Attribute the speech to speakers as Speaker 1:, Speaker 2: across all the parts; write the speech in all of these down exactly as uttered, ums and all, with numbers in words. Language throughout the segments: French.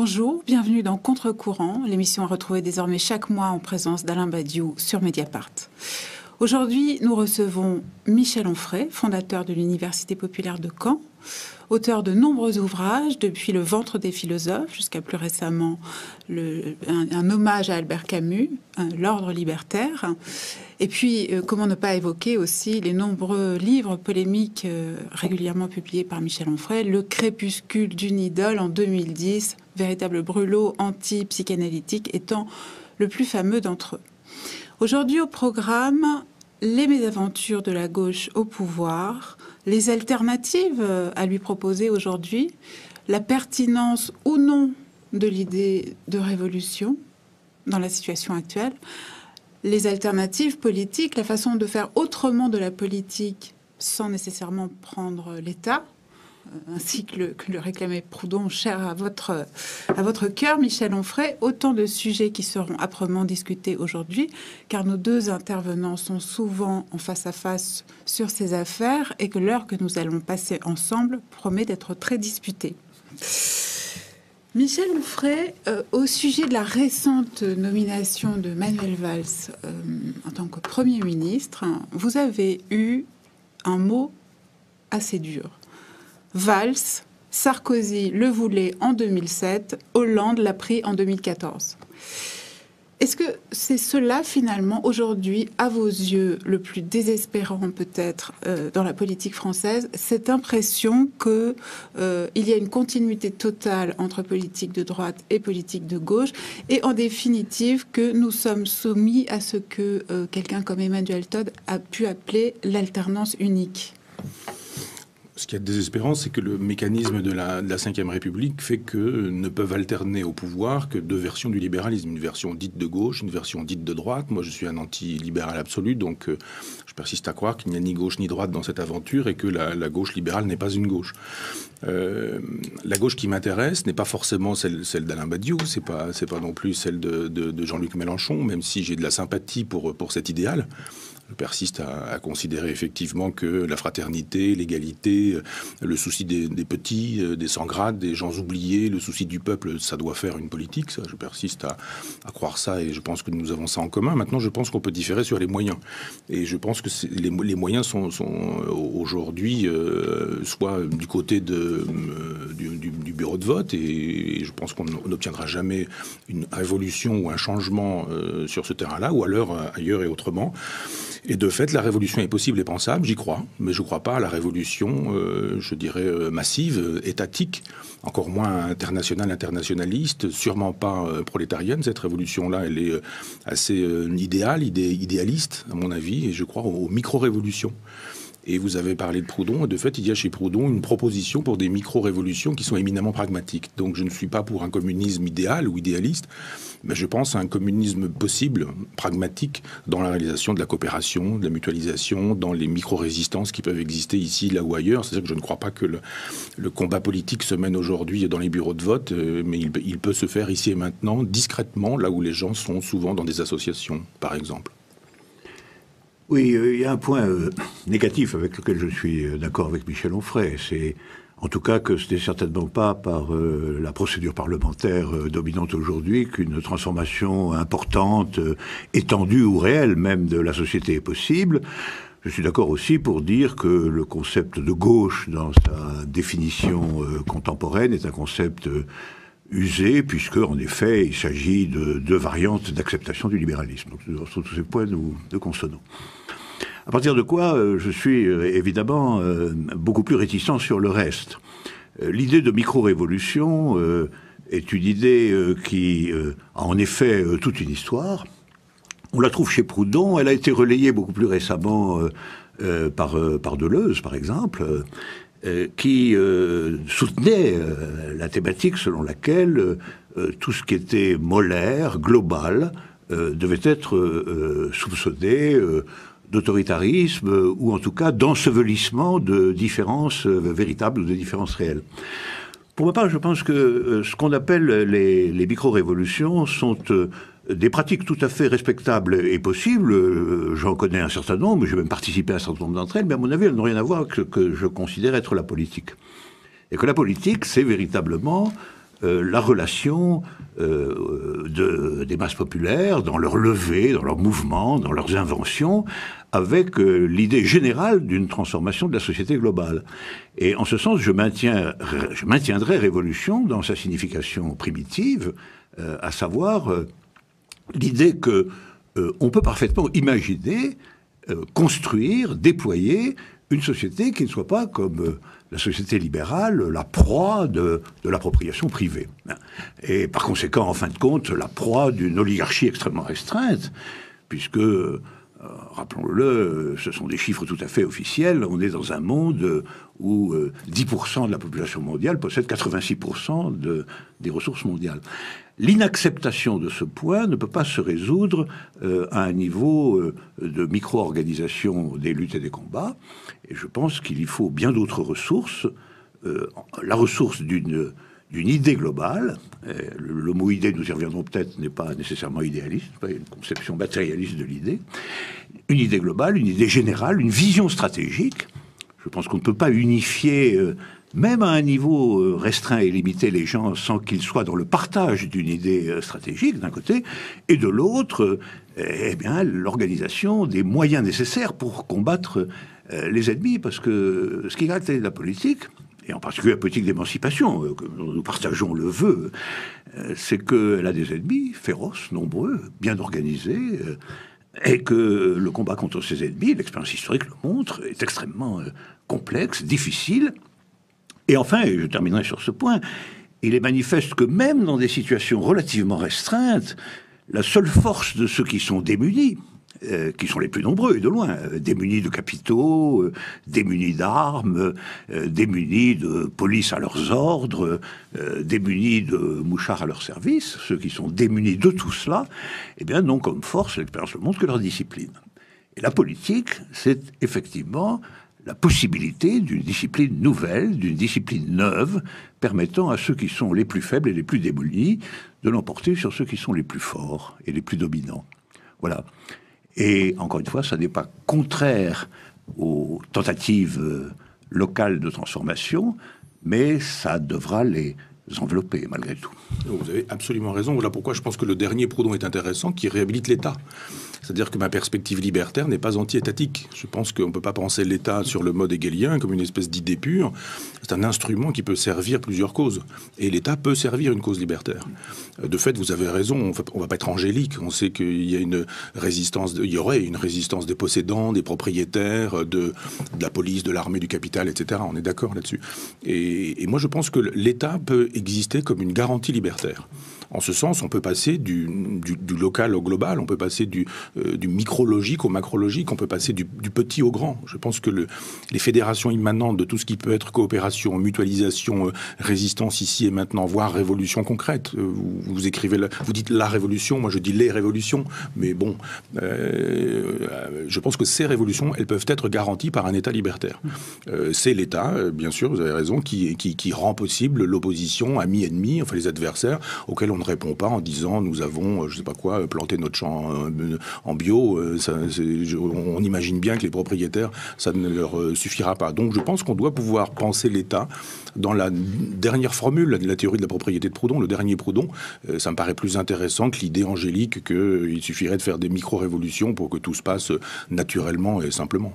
Speaker 1: Bonjour, bienvenue dans Contre-courant, l'émission à retrouver désormais chaque mois en présence d'Alain Badiou sur Mediapart. Aujourd'hui, nous recevons Michel Onfray, fondateur de l'Université populaire de Caen, auteur de nombreux ouvrages, depuis Le ventre des philosophes jusqu'à plus récemment le, un, un hommage à Albert Camus, L'ordre libertaire. Et puis, euh, comment ne pas évoquer aussi les nombreux livres polémiques euh, régulièrement publiés par Michel Onfray, Le crépuscule d'une idole en deux mille dix, véritable brûlot anti-psychanalytique étant le plus fameux d'entre eux. Aujourd'hui au programme, les mésaventures de la gauche au pouvoir, les alternatives à lui proposer aujourd'hui, la pertinence ou non de l'idée de révolution dans la situation actuelle, les alternatives politiques, la façon de faire autrement de la politique sans nécessairement prendre l'État, ainsi que le, que le réclamait Proudhon, cher à votre, à votre cœur, Michel Onfray. Autant de sujets qui seront âprement discutés aujourd'hui, car nos deux intervenants sont souvent en face à face sur ces affaires et que l'heure que nous allons passer ensemble promet d'être très disputée. Michel Onfray, euh, au sujet de la récente nomination de Manuel Valls euh, en tant que Premier ministre, vous avez eu un mot assez dur. Valls, Sarkozy le voulait en deux mille sept, Hollande l'a pris en deux mille quatorze. Est-ce que c'est cela, finalement, aujourd'hui, à vos yeux, le plus désespérant peut-être euh, dans la politique française, cette impression qu'il euh, y a une continuité totale entre politique de droite et politique de gauche, et en définitive que nous sommes soumis à ce que euh, quelqu'un comme Emmanuel Todd a pu appeler l'alternance unique?
Speaker 2: Ce qui est désespérant, c'est que le mécanisme de la, de la Cinquième République fait que ne peuvent alterner au pouvoir que deux versions du libéralisme. Une version dite de gauche, une version dite de droite. Moi, je suis un anti-libéral absolu, donc euh, je persiste à croire qu'il n'y a ni gauche ni droite dans cette aventure et que la, la gauche libérale n'est pas une gauche. Euh, la gauche qui m'intéresse n'est pas forcément celle, celle d'Alain Badiou, c'est pas, c'est pas non plus celle de, de, de Jean-Luc Mélenchon, même si j'ai de la sympathie pour, pour cet idéal. Je persiste à, à considérer effectivement que la fraternité, l'égalité, le souci des, des petits, des sans-grades, des gens oubliés, le souci du peuple, ça doit faire une politique. Ça, je persiste à, à croire ça et je pense que nous avons ça en commun. Maintenant, je pense qu'on peut différer sur les moyens. Et je pense que les, les moyens sont, sont aujourd'hui euh, soit du côté de, euh, du, du, du bureau de vote et, et je pense qu'on n'obtiendra jamais une révolution ou un changement euh, sur ce terrain-là ou alors euh, ailleurs et autrement. Et de fait, la révolution est possible et pensable, j'y crois, mais je ne crois pas à la révolution, euh, je dirais, euh, massive, euh, étatique, encore moins internationale, internationaliste, sûrement pas euh, prolétarienne. Cette révolution-là, elle est euh, assez euh, idéale, idé idéaliste, à mon avis, et je crois aux, aux micro-révolutions. Et vous avez parlé de Proudhon, et de fait, il y a chez Proudhon une proposition pour des micro-révolutions qui sont éminemment pragmatiques. Donc je ne suis pas pour un communisme idéal ou idéaliste, mais je pense à un communisme possible, pragmatique, dans la réalisation de la coopération, de la mutualisation, dans les micro-résistances qui peuvent exister ici, là ou ailleurs. C'est-à-dire que je ne crois pas que le, le combat politique se mène aujourd'hui dans les bureaux de vote, euh, mais il, il peut se faire ici et maintenant, discrètement, là où les gens sont souvent dans des associations, par exemple.
Speaker 3: Oui, euh, il y a un point euh, négatif avec lequel je suis euh, d'accord avec Michel Onfray. C'est en tout cas que ce n'est certainement pas par euh, la procédure parlementaire euh, dominante aujourd'hui qu'une transformation importante, euh, étendue ou réelle même de la société est possible. Je suis d'accord aussi pour dire que le concept de gauche, dans sa définition euh, contemporaine, est un concept euh, usé, puisque, en effet, il s'agit de deux variantes d'acceptation du libéralisme. Donc, sur tous ces points, nous, nous consonnons. À partir de quoi, euh, je suis euh, évidemment euh, beaucoup plus réticent sur le reste. Euh, l'idée de micro-révolution euh, est une idée euh, qui euh, a en effet euh, toute une histoire. On la trouve chez Proudhon, elle a été relayée beaucoup plus récemment euh, euh, par, euh, par Deleuze, par exemple, euh, qui euh, soutenait euh, la thématique selon laquelle euh, tout ce qui était molaire, global, euh, devait être euh, soupçonné euh, d'autoritarisme euh, ou en tout cas d'ensevelissement de différences euh, véritables ou de différences réelles. Pour ma part, je pense que euh, ce qu'on appelle les, les micro-révolutions sont euh, des pratiques tout à fait respectables et possibles. Euh, J'en connais un certain nombre, j'ai même participé à un certain nombre d'entre elles, mais à mon avis, elles n'ont rien à voir avec ce que je considère être la politique. Et que la politique, c'est véritablement euh, la relation euh, de, des masses populaires, dans leur levée, dans leurs mouvements, dans leurs inventions, avec euh, l'idée générale d'une transformation de la société globale. Et en ce sens, je, maintiens, je maintiendrai révolution dans sa signification primitive, euh, à savoir euh, l'idée que euh, on peut parfaitement imaginer, euh, construire, déployer une société qui ne soit pas comme euh, la société libérale, la proie de, de l'appropriation privée. Et par conséquent, en fin de compte, la proie d'une oligarchie extrêmement restreinte, puisque, euh, rappelons-le, ce sont des chiffres tout à fait officiels, on est dans un monde où euh, dix pour cent de la population mondiale possède quatre-vingt-six pour cent de, des ressources mondiales. L'inacceptation de ce point ne peut pas se résoudre euh, à un niveau euh, de micro-organisation des luttes et des combats. Et je pense qu'il y faut bien d'autres ressources. Euh, la ressource d'une d'une idée globale. Le, le mot idée, nous y reviendrons peut-être, n'est pas nécessairement idéaliste, pas une conception matérialiste de l'idée. Une idée globale, une idée générale, une vision stratégique. Je pense qu'on ne peut pas unifier... Euh, même à un niveau restreint et limité, les gens sans qu'ils soient dans le partage d'une idée stratégique, d'un côté, et de l'autre, eh bien, l'organisation des moyens nécessaires pour combattre les ennemis, parce que ce qui caractérise la politique, et en particulier la politique d'émancipation, que nous partageons le vœu, c'est qu'elle a des ennemis féroces, nombreux, bien organisés, et que le combat contre ces ennemis, l'expérience historique le montre, est extrêmement complexe, difficile. Et enfin, et je terminerai sur ce point, il est manifeste que même dans des situations relativement restreintes, la seule force de ceux qui sont démunis, euh, qui sont les plus nombreux et de loin, euh, démunis de capitaux, euh, démunis d'armes, euh, démunis de police à leurs ordres, euh, démunis de mouchards à leur service, ceux qui sont démunis de tout cela, eh bien, n'ont comme force, l'expérience le montre, que leur discipline. Et la politique, c'est effectivement la possibilité d'une discipline nouvelle, d'une discipline neuve, permettant à ceux qui sont les plus faibles et les plus démunis de l'emporter sur ceux qui sont les plus forts et les plus dominants. Voilà. Et encore une fois, ça n'est pas contraire aux tentatives locales de transformation, mais ça devra les envelopper malgré tout.
Speaker 2: Vous avez absolument raison. Voilà pourquoi je pense que le dernier Proudhon est intéressant, qui réhabilite l'État. C'est-à-dire que ma perspective libertaire n'est pas anti-étatique. Je pense qu'on ne peut pas penser l'État sur le mode hegelien comme une espèce d'idée pure. C'est un instrument qui peut servir plusieurs causes. Et l'État peut servir une cause libertaire. De fait, vous avez raison, on ne va pas être angélique. On sait qu'il y a une résistance, il y aurait une résistance des possédants, des propriétaires, de, de la police, de l'armée, du capital, et cetera. On est d'accord là-dessus. Et, et moi, je pense que l'État peut exister comme une garantie libertaire. En ce sens, on peut passer du, du, du local au global, on peut passer du, euh, du micrologique au macrologique, on peut passer du, du petit au grand. Je pense que le, les fédérations immanentes de tout ce qui peut être coopération, mutualisation, euh, résistance ici et maintenant, voire révolution concrète. Euh, vous, vous écrivez, la, vous dites la révolution, moi je dis les révolutions, mais bon, euh, je pense que ces révolutions, elles peuvent être garanties par un État libertaire. Euh, c'est l'État, euh, bien sûr, vous avez raison, qui, qui, qui rend possible l'opposition, amis-ennemis, enfin les adversaires, auxquels on ne répond pas en disant nous avons, je sais pas quoi, planté notre champ en bio. Ça, on imagine bien que les propriétaires, ça ne leur suffira pas. Donc je pense qu'on doit pouvoir penser l'État dans la dernière formule de la théorie de la propriété de Proudhon, le dernier Proudhon. Ça me paraît plus intéressant que l'idée angélique qu'il suffirait de faire des micro-révolutions pour que tout se passe naturellement et simplement.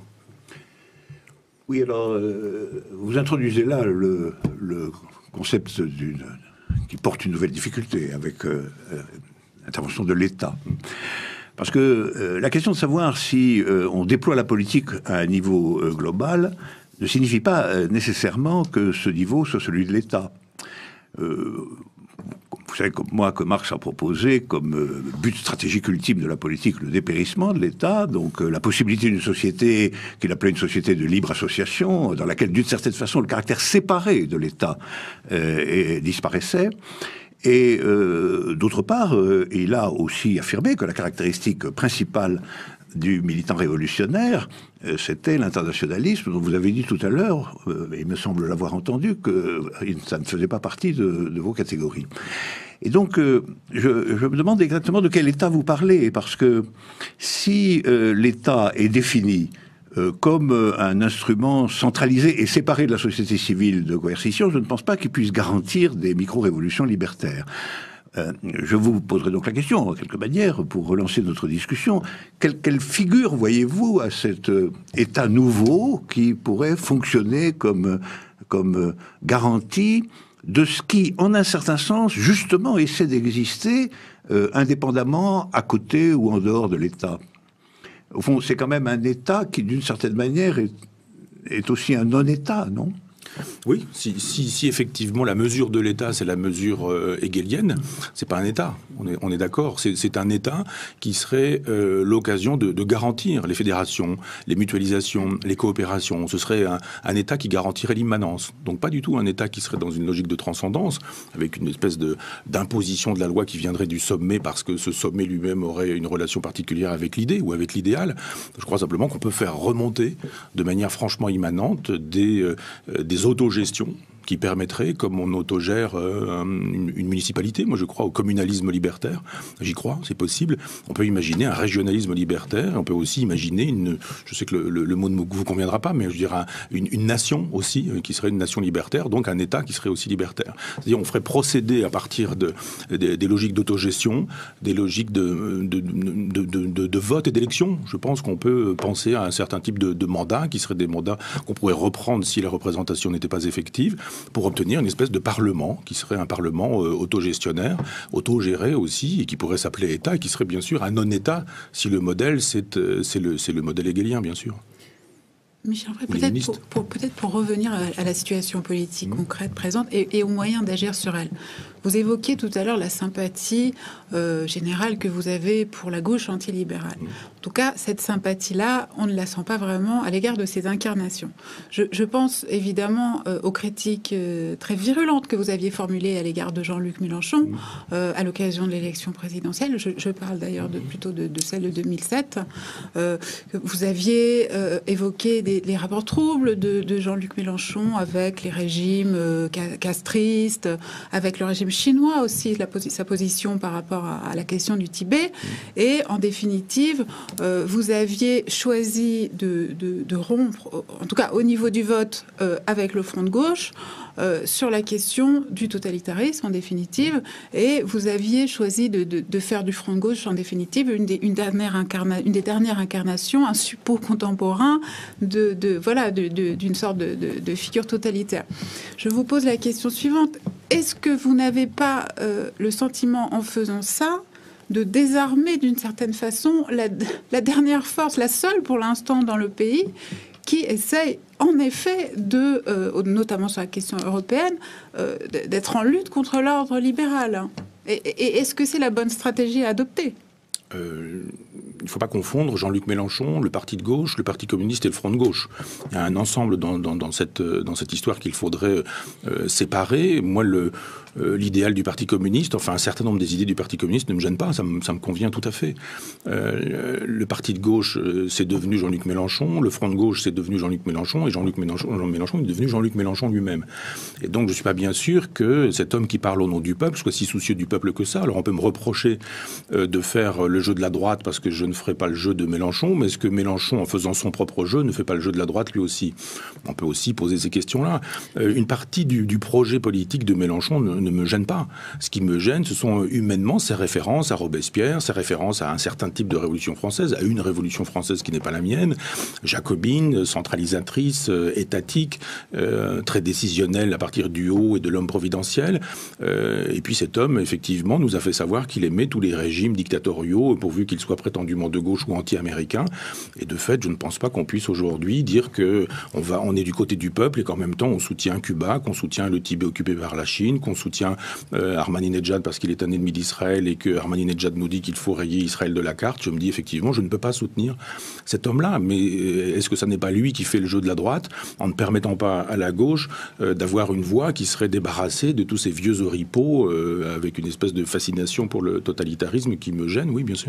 Speaker 3: Oui, alors, euh, vous introduisez là le, le concept d'une... qui porte une nouvelle difficulté avec euh, euh, l'intervention de l'État. Parce que euh, la question de savoir si euh, on déploie la politique à un niveau euh, global ne signifie pas euh, nécessairement que ce niveau soit celui de l'État. Euh, vous savez comme moi que Marx a proposé comme euh, but stratégique ultime de la politique le dépérissement de l'État, donc euh, la possibilité d'une société qu'il appelait une société de libre association, dans laquelle d'une certaine façon le caractère séparé de l'État euh, disparaissait. Et euh, d'autre part, euh, il a aussi affirmé que la caractéristique principale du militant révolutionnaire, euh, c'était l'internationalisme dont vous avez dit tout à l'heure, euh, il me semble l'avoir entendu, que euh, ça ne faisait pas partie de, de vos catégories. Et donc, euh, je, je me demande exactement de quel État vous parlez, parce que si euh, l'État est défini euh, comme euh, un instrument centralisé et séparé de la société civile de coercition, je ne pense pas qu'il puisse garantir des micro-révolutions libertaires. Euh, je vous poserai donc la question, en quelque manière, pour relancer notre discussion. Quelle, quelle figure voyez-vous à cet euh, État nouveau qui pourrait fonctionner comme, comme euh, garantie de ce qui, en un certain sens, justement, essaie d'exister euh, indépendamment, à côté ou en dehors de l'État? Au fond, c'est quand même un État qui, d'une certaine manière, est, est aussi un non-État, non ?
Speaker 2: Oui, si, si, si effectivement la mesure de l'État, c'est la mesure euh, hegelienne, c'est pas un État, on est, on est d'accord, c'est, c'est un État qui serait euh, l'occasion de, de garantir les fédérations, les mutualisations, les coopérations. Ce serait un, un État qui garantirait l'immanence. Donc pas du tout un État qui serait dans une logique de transcendance, avec une espèce de, d'imposition de la loi qui viendrait du sommet parce que ce sommet lui-même aurait une relation particulière avec l'idée ou avec l'idéal. Je crois simplement qu'on peut faire remonter de manière franchement immanente des, euh, des autogestion qui permettrait, comme on autogère euh, une, une municipalité, moi je crois au communalisme libertaire, j'y crois, c'est possible. On peut imaginer un régionalisme libertaire, on peut aussi imaginer une, je sais que le, le, le mot ne vous conviendra pas, mais je dirais un, une, une nation aussi, euh, qui serait une nation libertaire, donc un État qui serait aussi libertaire. C'est-à-dire on ferait procéder à partir de, de, des logiques d'autogestion, des logiques de, de, de, de, de, de vote et d'élection. Je pense qu'on peut penser à un certain type de, de mandats, qui seraient des mandats qu'on pourrait reprendre si la représentation n'était pas effective, pour obtenir une espèce de parlement, qui serait un parlement euh, autogestionnaire, autogéré aussi, et qui pourrait s'appeler État, et qui serait bien sûr un non-État, si le modèle, c'est, euh, c'est, le, c'est le modèle hegelien, bien sûr.
Speaker 1: Michel Onfray, peut-être pour, pour, peut-être pour revenir à, à la situation politique mmh. concrète présente et, et aux moyens d'agir sur elle. Vous évoquiez tout à l'heure la sympathie euh, générale que vous avez pour la gauche antilibérale. Mmh. En tout cas, cette sympathie-là, on ne la sent pas vraiment à l'égard de ces incarnations. Je, je pense évidemment euh, aux critiques euh, très virulentes que vous aviez formulées à l'égard de Jean-Luc Mélenchon mmh. euh, à l'occasion de l'élection présidentielle. Je, je parle d'ailleurs de, plutôt de, de celle de deux mille sept. Euh, vous aviez euh, évoqué des les rapports troubles de, de Jean-Luc Mélenchon avec les régimes euh, castristes, avec le régime chinois aussi, la, sa position par rapport à, à la question du Tibet. Et en définitive, euh, vous aviez choisi de, de, de rompre, en tout cas au niveau du vote, euh, avec le Front de gauche, Euh, sur la question du totalitarisme en définitive, et vous aviez choisi de, de, de faire du Front de gauche en définitive une des, une dernière incarna, une des dernières incarnations, un suppôt contemporain de, de voilà de, de, d'une sorte de, de, de figure totalitaire. Je vous pose la question suivante: est-ce que vous n'avez pas euh, le sentiment en faisant ça de désarmer d'une certaine façon la, la dernière force, la seule pour l'instant dans le pays, qui essaye en effet de, euh, notamment sur la question européenne, euh, d'être en lutte contre l'ordre libéral? Et, et est-ce que c'est la bonne stratégie à adopter?
Speaker 2: Euh, il ne faut pas confondre Jean-Luc Mélenchon, le parti de gauche, le parti communiste et le Front de gauche. Il y a un ensemble dans, dans, dans, cette, dans cette histoire qu'il faudrait euh, séparer. Moi, le, euh, l'idéal du Parti communiste, enfin un certain nombre des idées du Parti communiste ne me gênent pas, ça me, ça me convient tout à fait. Euh, le parti de gauche, euh, c'est devenu Jean-Luc Mélenchon, le Front de gauche, c'est devenu Jean-Luc Mélenchon, et Jean-Luc Mélenchon, Jean Mélenchon est devenu Jean-Luc Mélenchon lui-même. Et donc, je ne suis pas bien sûr que cet homme qui parle au nom du peuple soit si soucieux du peuple que ça. Alors, on peut me reprocher euh, de faire le jeu de la droite parce que je ne ferai pas le jeu de Mélenchon, mais est-ce que Mélenchon, en faisant son propre jeu, ne fait pas le jeu de la droite lui aussi? On peut aussi poser ces questions-là. Euh, une partie du, du projet politique de Mélenchon ne, ne me gêne pas. Ce qui me gêne, ce sont humainement ses références à Robespierre, ses références à un certain type de révolution française, à une révolution française qui n'est pas la mienne, jacobine, centralisatrice, euh, étatique, euh, très décisionnelle à partir du haut et de l'homme providentiel. Euh, et puis cet homme, effectivement, nous a fait savoir qu'il aimait tous les régimes dictatoriaux, pourvu qu'ils soient prétendument de gauche ou anti-américains. Et de fait, je ne pense pas qu'on puisse aujourd'hui dire que on va, on est du côté du peuple et qu'en même temps on soutient Cuba, qu'on soutient le Tibet occupé par la Chine, qu'on soutient euh, Ahmadinejad parce qu'il est un ennemi d'Israël et que Ahmadinejad nous dit qu'il faut rayer Israël de la carte. Je me dis effectivement, je ne peux pas soutenir cet homme-là. Mais est-ce que ça n'est pas lui qui fait le jeu de la droite en ne permettant pas à la gauche euh, d'avoir une voix qui serait débarrassée de tous ces vieux oripeaux euh, avec une espèce de fascination pour le totalitarisme qui me gêne? Oui, bien sûr. Oui.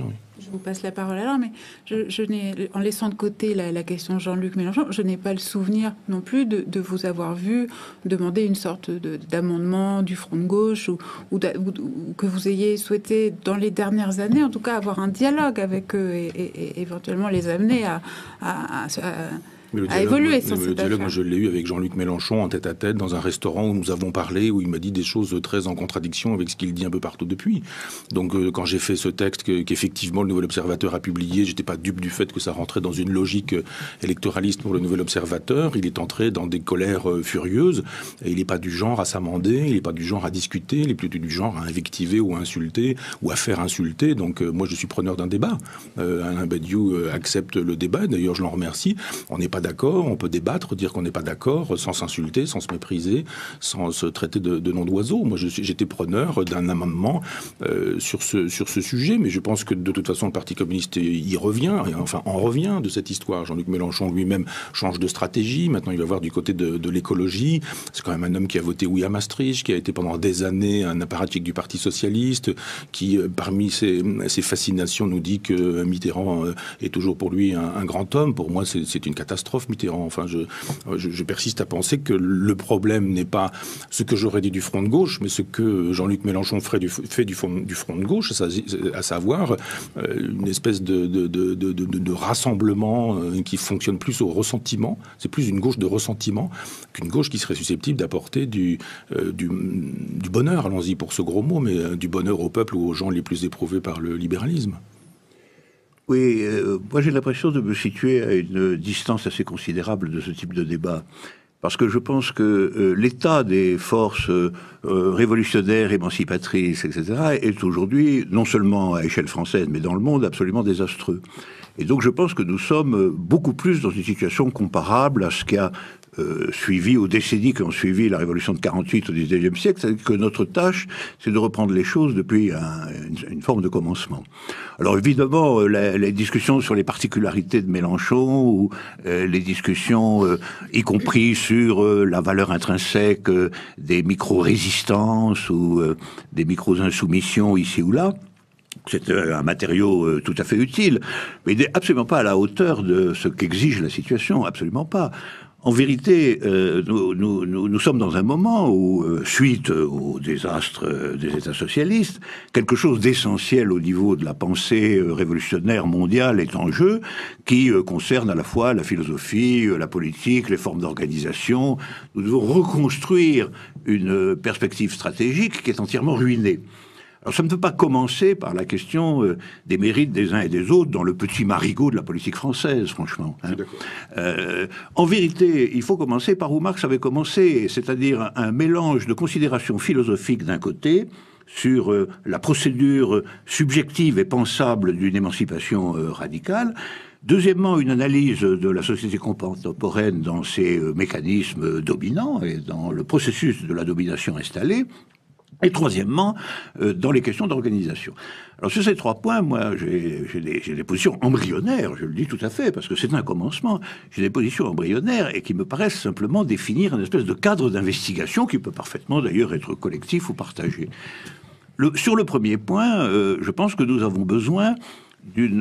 Speaker 1: Je vous passe la parole alors, mais je, je n'ai, en laissant de côté la, la question de Jean-Luc Mélenchon, je n'ai pas le souvenir non plus de, de vous avoir vu demander une sorte de, d'amendement du Front de gauche ou, ou, ou, ou que vous ayez souhaité, dans les dernières années, en tout cas, avoir un dialogue avec eux et, et, et éventuellement les amener à... à, à, à
Speaker 2: Mais le
Speaker 1: à
Speaker 2: dialogue,
Speaker 1: évoluer
Speaker 2: sur
Speaker 1: sur
Speaker 2: le
Speaker 1: cette
Speaker 2: dialogue, moi,
Speaker 1: affaire.
Speaker 2: je l'ai eu avec Jean-Luc Mélenchon en tête-à-tête dans un restaurant où nous avons parlé, où il m'a dit des choses très en contradiction avec ce qu'il dit un peu partout depuis. Donc euh, quand j'ai fait ce texte que, qu'effectivement le Nouvel Observateur a publié, j'étais pas dupe du fait que ça rentrait dans une logique électoraliste pour le Nouvel Observateur. Il est entré dans des colères euh, furieuses. Et il n'est pas du genre à s'amender, il n'est pas du genre à discuter, il est plutôt du genre à invectiver ou à insulter ou à faire insulter. Donc euh, moi je suis preneur d'un débat. Euh, Alain Badiou euh, accepte le débat. D'ailleurs je l'en remercie. On n'est pas d'accord, on peut débattre, dire qu'on n'est pas d'accord, sans s'insulter, sans se mépriser, sans se traiter de, de nom d'oiseau. Moi, je suis, j'étais preneur d'un amendement euh, sur ce sur ce sujet, mais je pense que de toute façon, le Parti communiste y revient, et enfin en revient de cette histoire. Jean-Luc Mélenchon lui-même change de stratégie. Maintenant, il va voir du côté de, de l'écologie. C'est quand même un homme qui a voté oui à Maastricht, qui a été pendant des années un apparatchik du Parti socialiste, qui, euh, parmi ses, ses fascinations, nous dit que Mitterrand euh, est toujours pour lui un, un grand homme. Pour moi, c'est, c'est une catastrophe, Mitterrand. Enfin, je, je, je persiste à penser que le problème n'est pas ce que j'aurais dit du Front de gauche, mais ce que Jean-Luc Mélenchon fait du, fait du, front, du Front de gauche, à savoir une espèce de, de, de, de, de, de rassemblement qui fonctionne plus au ressentiment. C'est plus une gauche de ressentiment qu'une gauche qui serait susceptible d'apporter du, euh, du, du bonheur, allons-y pour ce gros mot, mais du bonheur au peuple ou aux gens les plus éprouvés par le libéralisme.
Speaker 3: Oui, euh, moi j'ai l'impression de me situer à une distance assez considérable de ce type de débat. Parce que je pense que euh, l'état des forces euh, révolutionnaires, émancipatrices, et cetera est aujourd'hui, non seulement à échelle française, mais dans le monde, absolument désastreux. Et donc je pense que nous sommes beaucoup plus dans une situation comparable à ce qui a euh, suivi, aux décennies qui ont suivi la révolution de quarante-huit au dix-neuvième siècle, c'est-à-dire que notre tâche, c'est de reprendre les choses depuis un, une, une forme de commencement. Alors évidemment, euh, la, les discussions sur les particularités de Mélenchon, ou euh, les discussions, euh, y compris sur euh, la valeur intrinsèque euh, des micro-résistances ou euh, des micro-insoumissions ici ou là, c'est un matériau euh, tout à fait utile, mais il n'est absolument pas à la hauteur de ce qu'exige la situation, absolument pas. En vérité, euh, nous, nous, nous, nous sommes dans un moment où, euh, suite au désastre des États socialistes, quelque chose d'essentiel au niveau de la pensée euh, révolutionnaire mondiale est en jeu, qui euh, concerne à la fois la philosophie, euh, la politique, les formes d'organisation. Nous devons reconstruire une euh, perspective stratégique qui est entièrement ruinée. Alors ça ne peut pas commencer par la question euh, des mérites des uns et des autres dans le petit marigot de la politique française, franchement. Hein. Euh, en vérité, il faut commencer par où Marx avait commencé, c'est-à-dire un, un mélange de considérations philosophiques d'un côté, sur euh, la procédure subjective et pensable d'une émancipation euh, radicale. Deuxièmement, une analyse de la société contemporaine dans ses euh, mécanismes dominants et dans le processus de la domination installée. Et troisièmement, euh, dans les questions d'organisation. Alors sur ces trois points, moi, j'ai, j'ai, des, j'ai des positions embryonnaires, je le dis tout à fait, parce que c'est un commencement. J'ai des positions embryonnaires et qui me paraissent simplement définir une espèce de cadre d'investigation qui peut parfaitement d'ailleurs être collectif ou partagé. Le, sur le premier point, euh, je pense que nous avons besoin d'une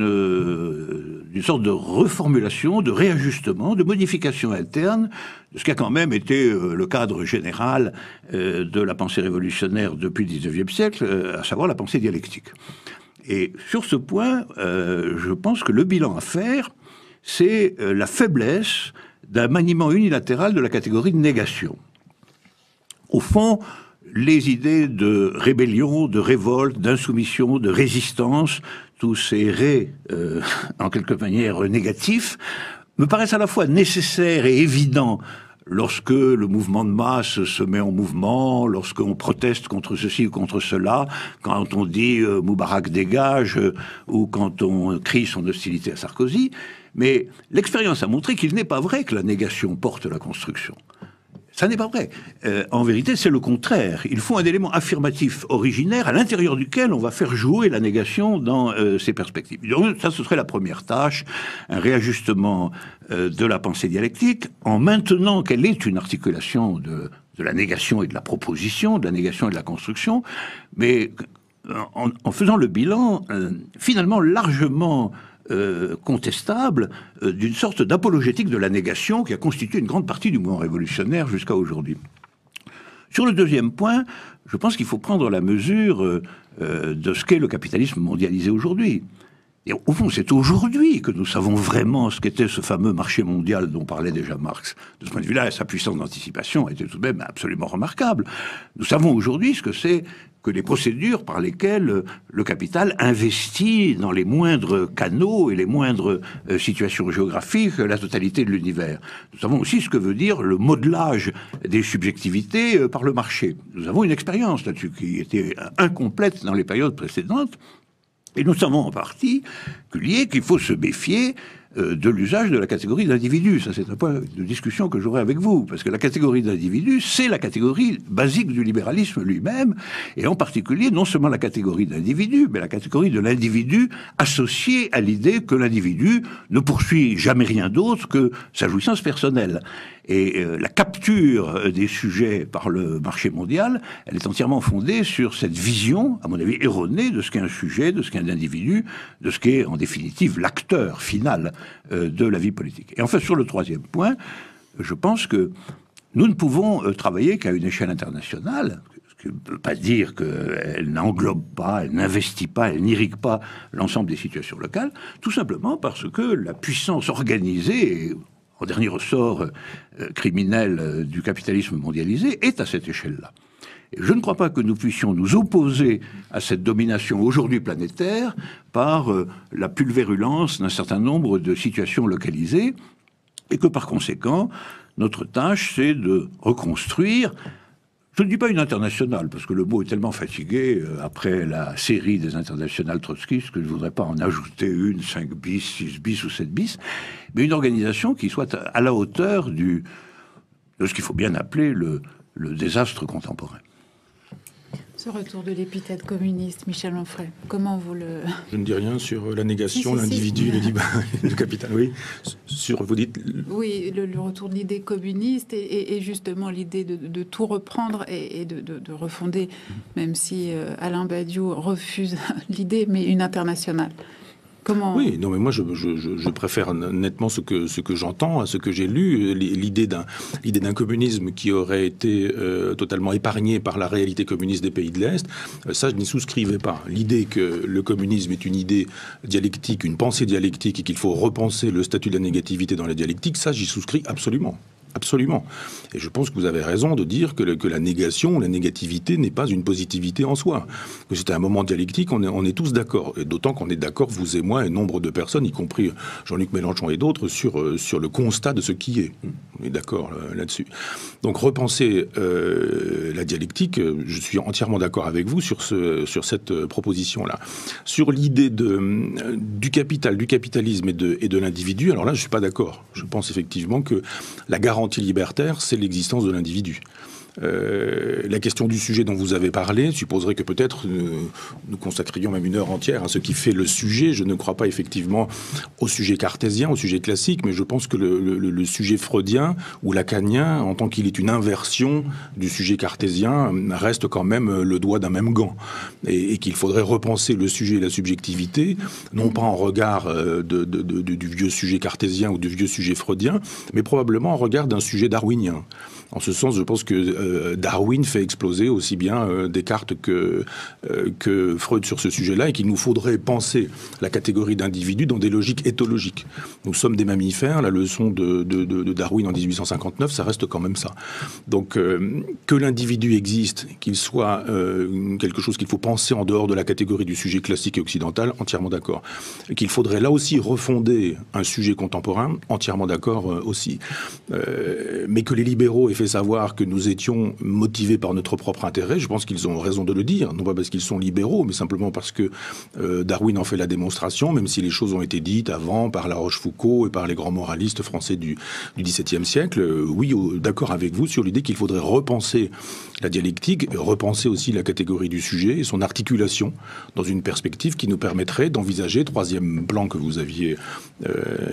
Speaker 3: euh, d'une sorte de reformulation, de réajustement, de modification interne, de ce qui a quand même été euh, le cadre général euh, de la pensée révolutionnaire depuis le dix-neuvième siècle, euh, à savoir la pensée dialectique. Et sur ce point, euh, je pense que le bilan à faire, c'est euh, la faiblesse d'un maniement unilatéral de la catégorie de négation. Au fond, les idées de rébellion, de révolte, d'insoumission, de résistance, tous ces ré, euh, en quelque manière négatifs, me paraissent à la fois nécessaires et évidents lorsque le mouvement de masse se met en mouvement, lorsqu'on proteste contre ceci ou contre cela, quand on dit euh, Moubarak dégage, euh, ou quand on crie son hostilité à Sarkozy. Mais l'expérience a montré qu'il n'est pas vrai que la négation porte la construction. Ça n'est pas vrai. Euh, en vérité, c'est le contraire. Il faut un élément affirmatif originaire à l'intérieur duquel on va faire jouer la négation dans euh, ces perspectives. Donc, ça, ce serait la première tâche, un réajustement euh, de la pensée dialectique, en maintenant qu'elle est une articulation de, de la négation et de la proposition, de la négation et de la construction, mais en, en faisant le bilan, euh, finalement largement euh, contestable, euh, d'une sorte d'apologétique de la négation qui a constitué une grande partie du mouvement révolutionnaire jusqu'à aujourd'hui. Sur le deuxième point, je pense qu'il faut prendre la mesure euh, de ce qu'est le capitalisme mondialisé aujourd'hui. Et au fond, c'est aujourd'hui que nous savons vraiment ce qu'était ce fameux marché mondial dont parlait déjà Marx. De ce point de vue-là, sa puissance d'anticipation était tout de même absolument remarquable. Nous savons aujourd'hui ce que c'est que les procédures par lesquelles le capital investit dans les moindres canaux et les moindres euh, situations géographiques la totalité de l'univers. Nous savons aussi ce que veut dire le modelage des subjectivités euh, par le marché. Nous avons une expérience là-dessus qui était incomplète dans les périodes précédentes. Et nous savons en particulier qu'il faut se méfier euh, de l'usage de la catégorie d'individu. Ça, c'est un point de discussion que j'aurai avec vous, parce que la catégorie d'individu, c'est la catégorie basique du libéralisme lui-même, et en particulier, non seulement la catégorie d'individu, mais la catégorie de l'individu associée à l'idée que l'individu ne poursuit jamais rien d'autre que sa jouissance personnelle. Et euh, la capture des sujets par le marché mondial, elle est entièrement fondée sur cette vision, à mon avis erronée, de ce qu'est un sujet, de ce qu'est un individu, de ce qu'est en définitive l'acteur final euh, de la vie politique. Et enfin, sur le troisième point, je pense que nous ne pouvons euh, travailler qu'à une échelle internationale, ce qui ne veut pas dire qu'elle n'englobe pas, elle n'investit pas, elle n'irrigue pas l'ensemble des situations locales, tout simplement parce que la puissance organisée, en dernier ressort euh, criminel euh, du capitalisme mondialisé, est à cette échelle-là. Et je ne crois pas que nous puissions nous opposer à cette domination aujourd'hui planétaire par euh, la pulvérulence d'un certain nombre de situations localisées, et que par conséquent, notre tâche, c'est de reconstruire. Je ne dis pas une internationale, parce que le mot est tellement fatigué euh, après la série des internationales trotskistes que je ne voudrais pas en ajouter une, cinq bis, six bis ou sept bis, mais une organisation qui soit à la hauteur du, de ce qu'il faut bien appeler le, le désastre contemporain.
Speaker 1: Ce retour de l'épithète communiste, Michel Onfray, comment vous le...
Speaker 2: Je ne dis rien sur la négation,
Speaker 1: si, si,
Speaker 2: l'individu,
Speaker 1: si.
Speaker 2: le libre, le capital, oui. Sur, vous dites...
Speaker 1: Oui, le, le retour de l'idée communiste et, et, et justement l'idée de, de tout reprendre et, et de, de, de refonder, même si euh, Alain Badiou refuse l'idée, mais une internationale. Comment...
Speaker 2: Oui, non, mais moi, je, je, je, je préfère nettement ce que, ce que j'entends à ce que j'ai lu. L'idée d'un, l'idée d'un communisme qui aurait été euh, totalement épargné par la réalité communiste des pays de l'Est, euh, ça, je n'y souscrivais pas. L'idée que le communisme est une idée dialectique, une pensée dialectique, et qu'il faut repenser le statut de la négativité dans la dialectique, ça, j'y souscris absolument. Absolument. Et je pense que vous avez raison de dire que, le, que la négation, la négativité n'est pas une positivité en soi. Que c'est un moment dialectique, on est, on est tous d'accord. Et d'autant qu'on est d'accord, vous et moi, et nombre de personnes, y compris Jean-Luc Mélenchon et d'autres, sur, sur le constat de ce qui est. On est d'accord là-dessus. Donc repenser euh, la dialectique, je suis entièrement d'accord avec vous sur, ce, sur cette proposition-là. Sur l'idée de, du capital, du capitalisme et de, et de l'individu, alors là, je ne suis pas d'accord. Je pense effectivement que la garantie anti-libertaire, c'est l'existence de l'individu. Euh, la question du sujet dont vous avez parlé supposerait que peut-être nous, nous consacrions même une heure entière à ce qui fait le sujet. Je ne crois pas effectivement au sujet cartésien, au sujet classique, mais je pense que le, le, le sujet freudien ou lacanien, en tant qu'il est une inversion du sujet cartésien, reste quand même le doigt d'un même gant. Et, et qu'il faudrait repenser le sujet et la subjectivité, non pas en regard de, de, de, de, du vieux sujet cartésien ou du vieux sujet freudien, mais probablement en regard d'un sujet darwinien. En ce sens, je pense que euh, Darwin fait exploser aussi bien euh, Descartes que, euh, que Freud sur ce sujet-là, et qu'il nous faudrait penser la catégorie d'individus dans des logiques éthologiques. Nous sommes des mammifères, la leçon de, de, de Darwin en dix-huit cent cinquante-neuf, ça reste quand même ça. Donc, euh, que l'individu existe, qu'il soit euh, quelque chose qu'il faut penser en dehors de la catégorie du sujet classique et occidental, entièrement d'accord. Et qu'il faudrait là aussi refonder un sujet contemporain, entièrement d'accord euh, aussi. Euh, mais que les libéraux fait savoir que nous étions motivés par notre propre intérêt, je pense qu'ils ont raison de le dire, non pas parce qu'ils sont libéraux, mais simplement parce que euh, Darwin en fait la démonstration, même si les choses ont été dites avant par La Rochefoucauld et par les grands moralistes français du, du dix-septième siècle. Euh, oui, euh, d'accord avec vous sur l'idée qu'il faudrait repenser la dialectique, repenser aussi la catégorie du sujet et son articulation dans une perspective qui nous permettrait d'envisager, troisième plan que vous aviez euh,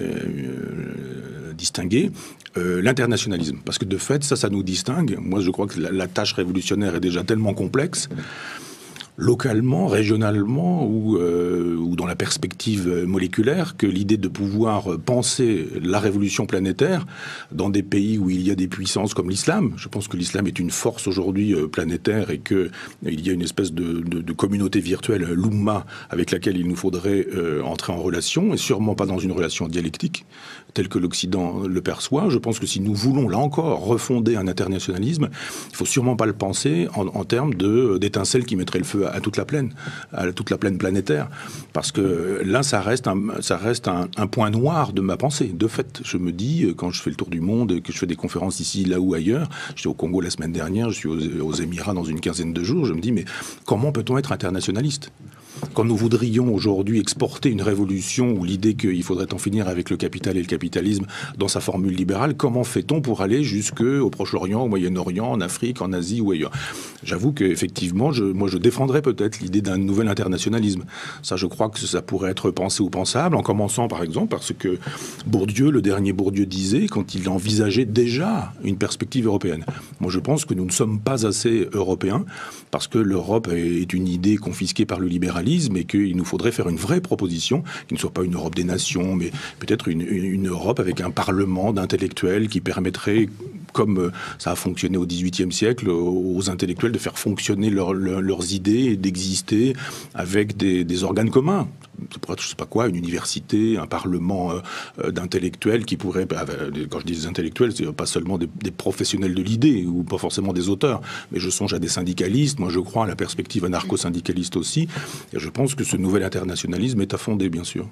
Speaker 2: euh, distingué, euh, l'internationalisme. Parce que de fait, ça, ça nous distingue. Moi, je crois que la, la tâche révolutionnaire est déjà tellement complexe. localement, régionalement ou, euh, ou dans la perspective moléculaire que l'idée de pouvoir penser la révolution planétaire dans des pays où il y a des puissances comme l'islam. Je pense que l'islam est une force aujourd'hui euh, planétaire et qu'il y a une espèce de, de, de communauté virtuelle, l'Oumma, avec laquelle il nous faudrait euh, entrer en relation, et sûrement pas dans une relation dialectique telle que l'Occident le perçoit. Je pense que si nous voulons, là encore, refonder un internationalisme, il faut sûrement pas le penser en, en termes de, d'étincelles qui mettraient le feu à, à toute la plaine, à toute la plaine planétaire. Parce que là, ça reste, un, ça reste un, un point noir de ma pensée. De fait, je me dis, quand je fais le tour du monde, que je fais des conférences ici, là ou ailleurs, j'étais au Congo la semaine dernière, je suis aux, aux Émirats dans une quinzaine de jours, je me dis, mais comment peut-on être internationaliste ? Quand nous voudrions aujourd'hui exporter une révolution ou l'idée qu'il faudrait en finir avec le capital et le capitalisme dans sa formule libérale, comment fait-on pour aller jusqu'au Proche-Orient, au Moyen-Orient, en Afrique, en Asie ou ailleurs ? J'avoue qu'effectivement, je, moi je défendrais peut-être l'idée d'un nouvel internationalisme. Ça, je crois que ça pourrait être pensé ou pensable, en commençant par exemple parce que Bourdieu, le dernier Bourdieu disait, quand il envisageait déjà une perspective européenne. Moi je pense que nous ne sommes pas assez européens parce que l'Europe est une idée confisquée par le libéralisme et qu'il nous faudrait faire une vraie proposition qui ne soit pas une Europe des nations, mais peut-être une, une, une Europe avec un parlement d'intellectuels qui permettrait, comme ça a fonctionné au dix-huitième siècle, aux intellectuels de faire fonctionner leur, leur, leurs idées et d'exister avec des, des organes communs. Ça pourrait être, je sais pas quoi, une université, un parlement euh, d'intellectuels qui pourrait, quand je dis des intellectuels, c'est pas seulement des, des professionnels de l'idée ou pas forcément des auteurs, mais je songe à des syndicalistes. Moi, je crois à la perspective anarcho-syndicaliste aussi. Et je pense que ce nouvel internationalisme est à fonder, bien sûr.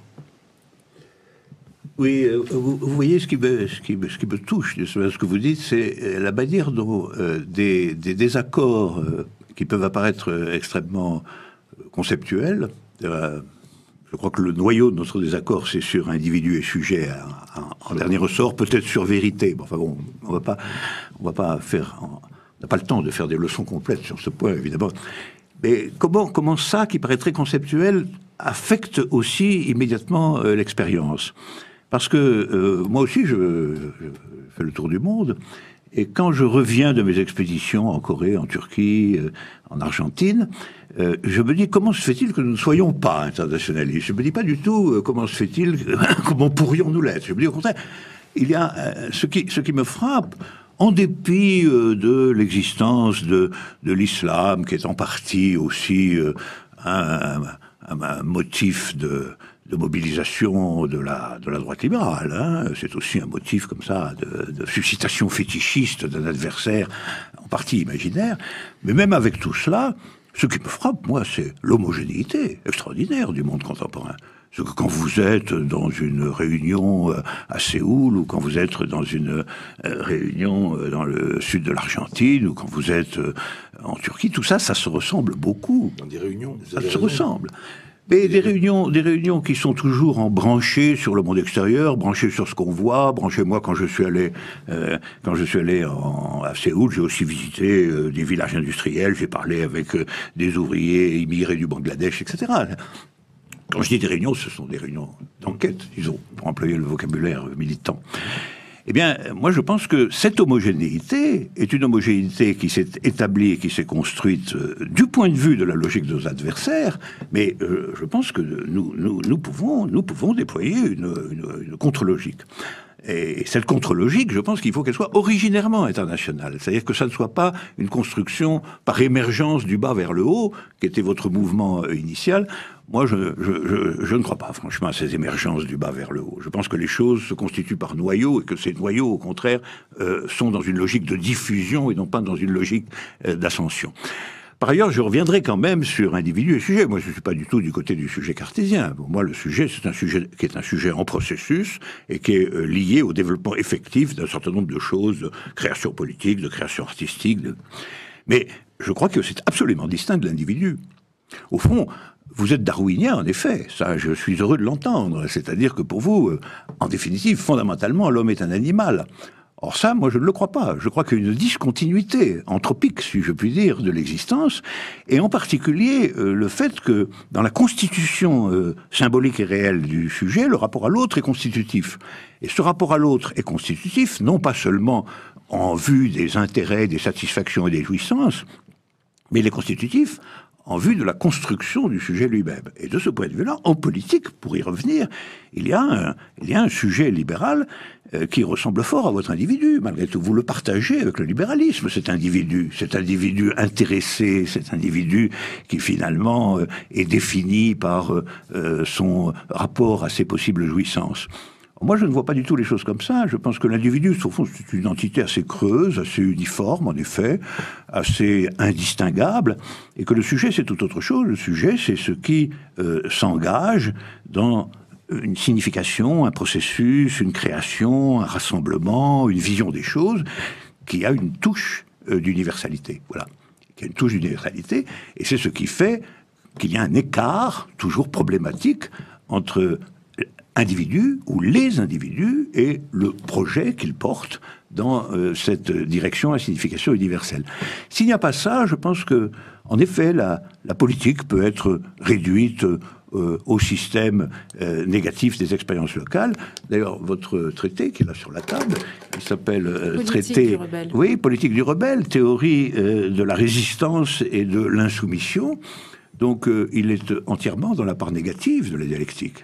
Speaker 3: Oui, vous, vous voyez, ce qui, me, ce, qui me, ce qui me touche de ce que vous dites, c'est la manière dont euh, des, des désaccords euh, qui peuvent apparaître extrêmement conceptuels. Euh, je crois que le noyau de notre désaccord, c'est sur individu et sujet, en, en dernier ressort, peut-être sur vérité. Bon, enfin bon, on va pas, on va pas faire, on n'a pas le temps de faire des leçons complètes sur ce point, évidemment. Mais comment, comment ça, qui paraît très conceptuel, affecte aussi immédiatement euh, l'expérience ? Parce que euh, moi aussi, je, je fais le tour du monde, et quand je reviens de mes expéditions en Corée, en Turquie, euh, en Argentine, euh, je me dis comment se fait-il que nous ne soyons pas internationalistes ? Je me dis pas du tout euh, comment se fait-il, comment pourrions-nous l'être ? Je me dis au contraire, il y a euh, ce qui, ce qui me frappe. En dépit euh, de l'existence de, de l'islam, qui est en partie aussi euh, un, un, un motif de, de mobilisation de la, de la droite libérale, hein. C'est aussi un motif comme ça de, de suscitation fétichiste d'un adversaire en partie imaginaire. Mais même avec tout cela, ce qui me frappe, moi, c'est l'homogénéité extraordinaire du monde contemporain. C'est que quand vous êtes dans une réunion à Séoul, ou quand vous êtes dans une réunion dans le sud de l'Argentine, ou quand vous êtes en Turquie, tout ça, ça se ressemble beaucoup.
Speaker 2: Dans des réunions,
Speaker 3: ça se ressemble. Mais des réunions, des réunions qui sont toujours en branchées sur le monde extérieur, branchées sur ce qu'on voit, branchées. Moi, quand je suis allé, euh, quand je suis allé en, à Séoul, j'ai aussi visité euh, des villages industriels, j'ai parlé avec euh, des ouvriers immigrés du Bangladesh, et cetera. Quand je dis des réunions, ce sont des réunions d'enquête, disons, pour employer le vocabulaire militant. Eh bien, moi, je pense que cette homogénéité est une homogénéité qui s'est établie et qui s'est construite euh, du point de vue de la logique de nos adversaires, mais euh, je pense que nous, nous, nous, pouvons, nous pouvons déployer une, une, une contre-logique. Et cette contre-logique, je pense qu'il faut qu'elle soit originairement internationale. C'est-à-dire que ça ne soit pas une construction par émergence du bas vers le haut, qui était votre mouvement initial. Moi, je, je, je, je ne crois pas, franchement, à ces émergences du bas vers le haut. Je pense que les choses se constituent par noyaux, et que ces noyaux, au contraire, euh, sont dans une logique de diffusion et non pas dans une logique euh, d'ascension. Par ailleurs, je reviendrai quand même sur individu et sujet. Moi, je ne suis pas du tout du côté du sujet cartésien. Pour moi, le sujet, c'est un sujet qui est un sujet en processus et qui est euh, lié au développement effectif d'un certain nombre de choses, de création politique, de création artistique. De... Mais je crois que c'est absolument distinct de l'individu. Au fond, vous êtes darwinien, en effet. Ça, je suis heureux de l'entendre. C'est-à-dire que pour vous, euh, en définitive, fondamentalement, l'homme est un animal. Or ça, moi, je ne le crois pas. Je crois qu'il y a une discontinuité anthropique, si je puis dire, de l'existence, et en particulier euh, le fait que dans la constitution euh, symbolique et réelle du sujet, le rapport à l'autre est constitutif. Et ce rapport à l'autre est constitutif, non pas seulement en vue des intérêts, des satisfactions et des jouissances, mais il est constitutif en vue de la construction du sujet lui-même. Et de ce point de vue-là, en politique, pour y revenir, il y a un, il y a un sujet libéral euh, qui ressemble fort à votre individu. Malgré tout, vous le partagez avec le libéralisme, cet individu, cet individu intéressé, cet individu qui finalement euh, est défini par euh, son rapport à ses possibles jouissances. Moi, je ne vois pas du tout les choses comme ça. Je pense que l'individu, au fond, c'est une entité assez creuse, assez uniforme, en effet, assez indistinguable, et que le sujet, c'est tout autre chose. Le sujet, c'est ce qui euh, s'engage dans une signification, un processus, une création, un rassemblement, une vision des choses, qui a une touche euh, d'universalité. Voilà, qui a une touche d'universalité, et c'est ce qui fait qu'il y a un écart toujours problématique entre individus ou les individus et le projet qu'ils portent dans euh, cette direction à signification universelle. S'il n'y a pas ça, je pense que, en effet, la, la politique peut être réduite euh, au système euh, négatif des expériences locales. D'ailleurs, votre traité qui est là sur la table, il s'appelle euh, traité,
Speaker 1: du rebelle.
Speaker 3: Oui, politique du rebelle, théorie euh, de la résistance et de l'insoumission. Donc, euh, il est entièrement dans la part négative de la dialectique.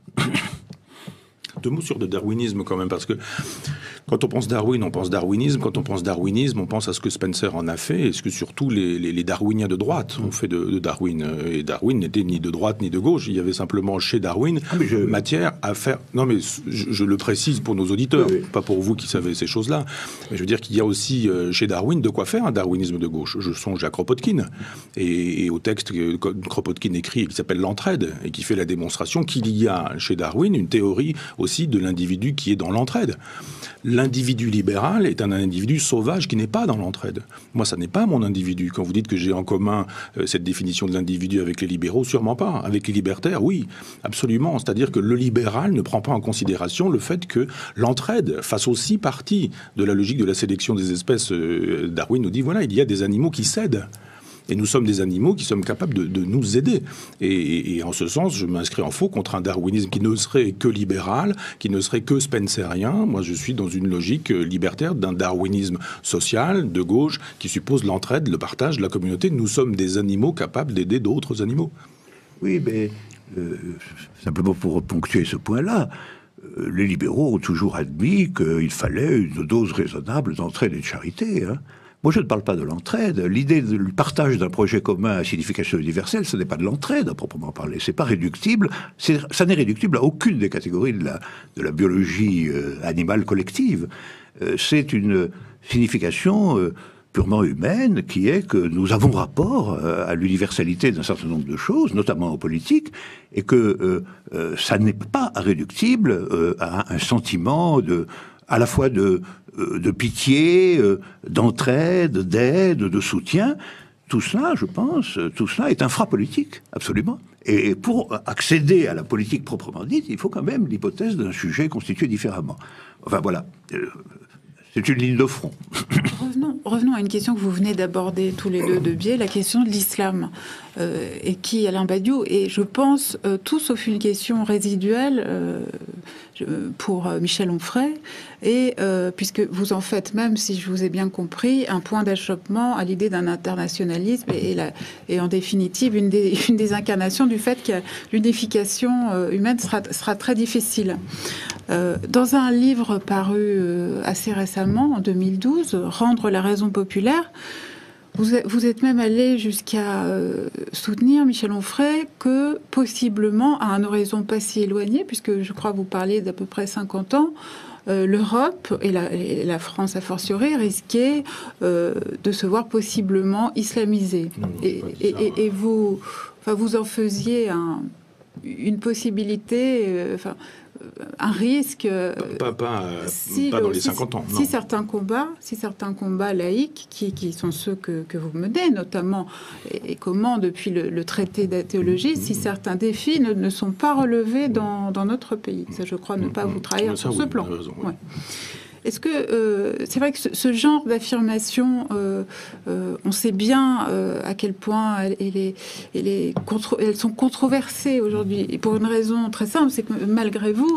Speaker 2: Deux mots sur le darwinisme quand même, parce que quand on pense Darwin, on pense darwinisme. Quand on pense darwinisme, on pense à ce que Spencer en a fait, et ce que surtout les, les, les darwiniens de droite ont fait de, de Darwin. Et Darwin n'était ni de droite ni de gauche. Il y avait simplement chez Darwin
Speaker 3: ah, je...
Speaker 2: matière à faire... Non, mais je, je le précise pour nos auditeurs, oui, oui. Pas pour vous qui savez ces choses-là. Mais je veux dire qu'il y a aussi chez Darwin de quoi faire un darwinisme de gauche. Je songe à Kropotkin, et, et au texte que Kropotkin écrit et qui s'appelle L'entraide, et qui fait la démonstration qu'il y a chez Darwin une théorie aussi de l'individu qui est dans l'entraide. L'individu libéral est un individu sauvage qui n'est pas dans l'entraide. Moi, ça n'est pas mon individu. Quand vous dites que j'ai en commun euh, cette définition de l'individu avec les libéraux, sûrement pas. Avec les libertaires, oui, absolument. C'est-à-dire que le libéral ne prend pas en considération le fait que l'entraide fasse aussi partie de la logique de la sélection des espèces. Euh, Darwin nous dit, voilà, il y a des animaux qui cèdent. Et nous sommes des animaux qui sommes capables de, de nous aider. Et, et, et en ce sens, je m'inscris en faux contre un darwinisme qui ne serait que libéral, qui ne serait que spencerien. Moi, je suis dans une logique libertaire d'un darwinisme social, de gauche, qui suppose l'entraide, le partage, la communauté. Nous sommes des animaux capables d'aider d'autres animaux.
Speaker 3: Oui, mais euh, simplement pour ponctuer ce point-là, euh, les libéraux ont toujours admis qu'il fallait une dose raisonnable d'entraide et de charité, hein. Moi, je ne parle pas de l'entraide. L'idée du partage d'un projet commun à signification universelle, ce n'est pas de l'entraide à proprement parler. C'est pas réductible. C'est, ça n'est réductible à aucune des catégories de la, de la biologie euh, animale collective. Euh, c'est une signification euh, purement humaine qui est que nous avons rapport euh, à l'universalité d'un certain nombre de choses, notamment en politique, et que euh, euh, ça n'est pas réductible euh, à un sentiment de, à la fois de de pitié, d'entraide, d'aide, de soutien. Tout cela, je pense, tout cela est infrapolitique, absolument. Et pour accéder à la politique proprement dite, il faut quand même l'hypothèse d'un sujet constitué différemment. Enfin voilà, c'est une ligne de front.
Speaker 1: Revenons, revenons à une question que vous venez d'aborder tous les deux de biais, la question de l'islam, euh, et qui, Alain Badiou, est, je pense, euh, tout sauf une question résiduelle euh, pour euh, Michel Onfray, et euh, puisque vous en faites même, si je vous ai bien compris, un point d'achoppement à l'idée d'un internationalisme, et, et, la, et en définitive une des, une des incarnations du fait que l'unification euh, humaine sera, sera très difficile. Euh, dans un livre paru euh, assez récemment, en deux mille douze, Rendre la raison populaire, vous êtes, vous êtes même allé jusqu'à euh, soutenir, Michel Onfray, que possiblement, à un horizon pas si éloigné, puisque je crois que vous parliez d'à peu près cinquante ans, euh, l'Europe et la, et la France a fortiori risquaient euh, de se voir possiblement islamisée.
Speaker 2: Non,
Speaker 1: et, et, et, et vous, enfin, vous en faisiez un, une possibilité... Euh, enfin, un risque.
Speaker 2: Pas, pas, pas,
Speaker 1: si
Speaker 2: pas
Speaker 1: le,
Speaker 2: dans les
Speaker 1: si,
Speaker 2: cinquante ans. Non.
Speaker 1: Si certains combats, si certains combats laïques, qui, qui sont ceux que, que vous menez, notamment, et, et comment, depuis le, le traité d'athéologie, mmh. si certains défis ne, ne sont pas relevés dans, dans notre pays. Ça, je crois ne pas vous trahir sur
Speaker 2: oui,
Speaker 1: ce plan.
Speaker 2: Raison, oui.
Speaker 1: Ouais. Est-ce que euh, c'est vrai que ce, ce genre d'affirmation, euh, euh, on sait bien euh, à quel point elle, elle est, elle est contro- elles sont controversées aujourd'hui, et pour une raison très simple, c'est que malgré vous,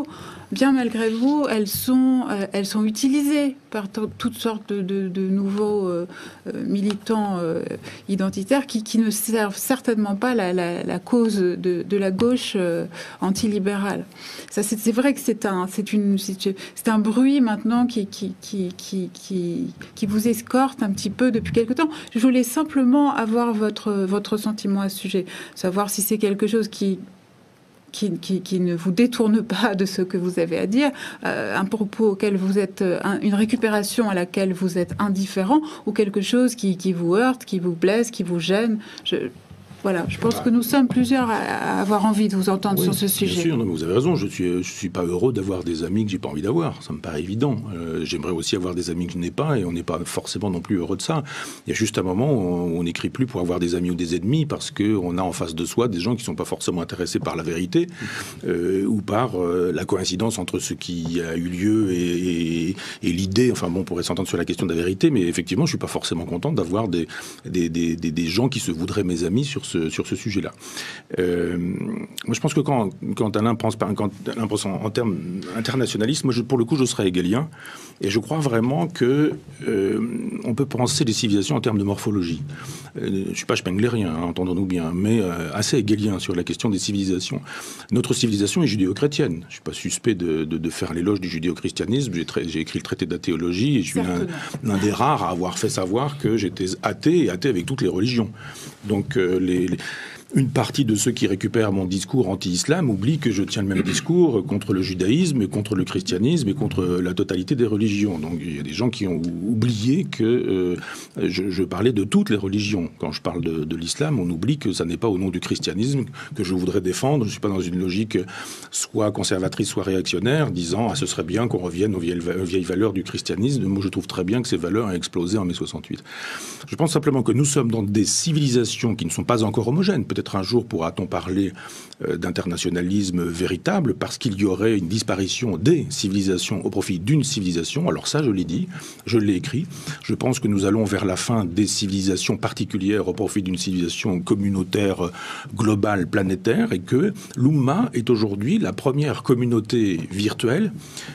Speaker 1: bien malgré vous, elles sont, euh, elles sont utilisées par t- toutes sortes de, de, de nouveaux euh, euh, militants euh, identitaires qui, qui ne servent certainement pas la, la, la cause de, de la gauche euh, antilibérale. Ça, c'est, c'est vrai que c'est un, c'est une, c'est, c'est un bruit maintenant qui, qui, qui, qui, qui, qui vous escorte un petit peu depuis quelque temps. Je voulais simplement avoir votre, votre sentiment à ce sujet, savoir si c'est quelque chose qui Qui, qui, qui ne vous détourne pas de ce que vous avez à dire, euh, un propos auquel vous êtes, un, une récupération à laquelle vous êtes indifférent, ou quelque chose qui, qui vous heurte, qui vous blesse, qui vous gêne. Je, Voilà, je pense que nous sommes plusieurs à avoir envie de vous entendre oui, sur ce sujet.
Speaker 2: Bien sûr, non, mais vous avez raison. Je suis, je suis pas heureux d'avoir des amis que j'ai pas envie d'avoir. Ça me paraît évident. Euh, j'aimerais aussi avoir des amis que je n'ai pas, et on n'est pas forcément non plus heureux de ça. Il y a juste un moment où on n'écrit plus pour avoir des amis ou des ennemis parce que on a en face de soi des gens qui sont pas forcément intéressés par la vérité euh, ou par euh, la coïncidence entre ce qui a eu lieu et, et, et l'idée. Enfin bon, on pourrait s'entendre sur la question de la vérité, mais effectivement, je suis pas forcément content d'avoir des des, des, des, des gens qui se voudraient mes amis sur ce sur ce sujet-là. Euh, moi, je pense que quand, quand Alain pense, quand Alain pense en, en termes internationalistes, moi, je, pour le coup, je serais hegelien. Et je crois vraiment que euh, on peut penser les civilisations en termes de morphologie. Euh, je ne suis pas spenglerien, hein, entendons-nous bien, mais euh, assez hegelien sur la question des civilisations. Notre civilisation est judéo-chrétienne. Je ne suis pas suspect de, de, de faire l'éloge du judéo-christianisme. J'ai, tra- j'ai écrit le traité de la théologie et je suis l'un, l'un des rares à avoir fait savoir que j'étais athée et athée avec toutes les religions. Donc, euh, les, les Une partie de ceux qui récupèrent mon discours anti-islam oublie que je tiens le même discours contre le judaïsme, contre le christianisme et contre la totalité des religions. Donc il y a des gens qui ont oublié que euh, je, je parlais de toutes les religions. Quand je parle de, de l'islam, on oublie que ça n'est pas au nom du christianisme que je voudrais défendre. Je ne suis pas dans une logique soit conservatrice, soit réactionnaire, disant ah, ce serait bien qu'on revienne aux vieilles, aux vieilles valeurs du christianisme. Moi, je trouve très bien que ces valeurs ont explosé en mai soixante-huit. Je pense simplement que nous sommes dans des civilisations qui ne sont pas encore homogènes. Peut-être un jour pourra-t-on parler euh, d'internationalisme véritable parce qu'il y aurait une disparition des civilisations au profit d'une civilisation. Alors ça, je l'ai dit, je l'ai écrit. Je pense que nous allons vers la fin des civilisations particulières au profit d'une civilisation communautaire, globale, planétaire, et que l'Oumma est aujourd'hui la première communauté virtuelle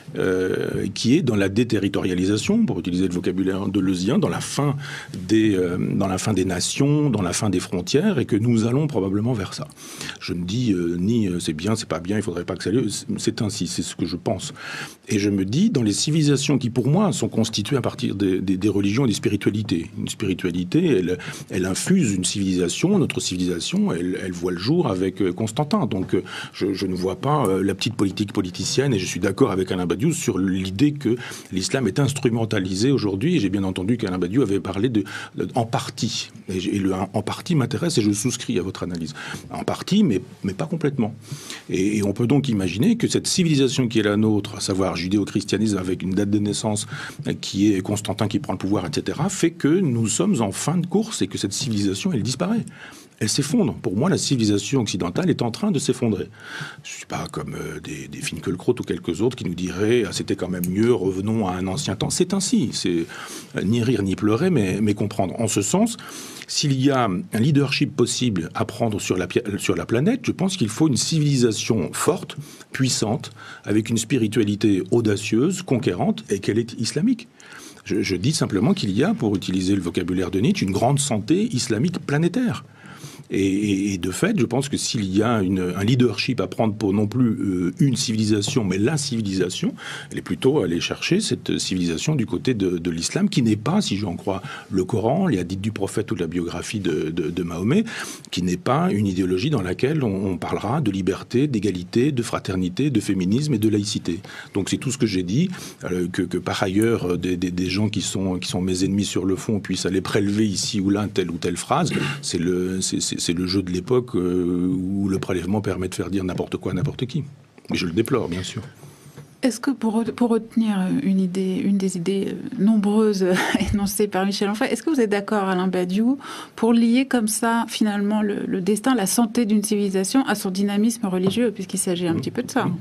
Speaker 2: euh, qui est dans la déterritorialisation, pour utiliser le vocabulaire deleuzien, dans la fin des, euh, dans la fin des nations, dans la fin des frontières, et que nous allons probablement vers ça. Je ne dis euh, ni euh, c'est bien, c'est pas bien, il faudrait pas que ça ait lieu. C'est ainsi, c'est ce que je pense. Et je me dis, dans les civilisations qui, pour moi, sont constituées à partir des, des, des religions et des spiritualités. Une spiritualité, elle, elle infuse une civilisation. Notre civilisation, elle, elle voit le jour avec Constantin. Donc, je, je ne vois pas euh, la petite politique politicienne, et je suis d'accord avec Alain Badiou sur l'idée que l'islam est instrumentalisé aujourd'hui. Et j'ai bien entendu qu'Alain Badiou avait parlé de, de en partie. Et, et le en partie m'intéresse et je souscris à votre analyse. En partie, mais, mais pas complètement. Et, et on peut donc imaginer que cette civilisation qui est la nôtre, à savoir judéo-christianisme avec une date de naissance qui est Constantin qui prend le pouvoir, et cetera, fait que nous sommes en fin de course et que cette civilisation, elle disparaît. Elle s'effondre. Pour moi, la civilisation occidentale est en train de s'effondrer. Je ne suis pas comme euh, des, des Finkielkraut ou quelques autres qui nous diraient ah, c'était quand même mieux, revenons à un ancien temps. C'est ainsi. C'est euh, ni rire ni pleurer, mais, mais comprendre. En ce sens, s'il y a un leadership possible à prendre sur la, sur la planète, je pense qu'il faut une civilisation forte, puissante, avec une spiritualité audacieuse, conquérante, et qu'elle est islamique. Je, je dis simplement qu'il y a, pour utiliser le vocabulaire de Nietzsche, une grande santé islamique planétaire. Et, et de fait, je pense que s'il y a une, un leadership à prendre pour non plus euh, une civilisation, mais la civilisation, elle est plutôt à aller chercher cette civilisation du côté de, de l'islam, qui n'est pas, si j'en crois le Coran, les hadiths du prophète ou de la biographie de, de, de Mahomet, qui n'est pas une idéologie dans laquelle on, on parlera de liberté, d'égalité, de fraternité, de féminisme et de laïcité. Donc c'est tout ce que j'ai dit, euh, que, que par ailleurs des, des, des gens qui sont, qui sont mes ennemis sur le fond puissent aller prélever ici ou là telle ou telle phrase, c'est le... C'est, c'est, C'est le jeu de l'époque euh, où le prélèvement permet de faire dire n'importe quoi à n'importe qui. Mais je le déplore, bien sûr.
Speaker 1: Est-ce que pour, pour retenir une idée, une des idées nombreuses énoncées par Michel Onfray, est-ce que vous êtes d'accord, Alain Badiou, pour lier comme ça, finalement, le, le destin, la santé d'une civilisation à son dynamisme religieux, puisqu'il s'agit un mmh. petit peu de ça?
Speaker 3: mmh.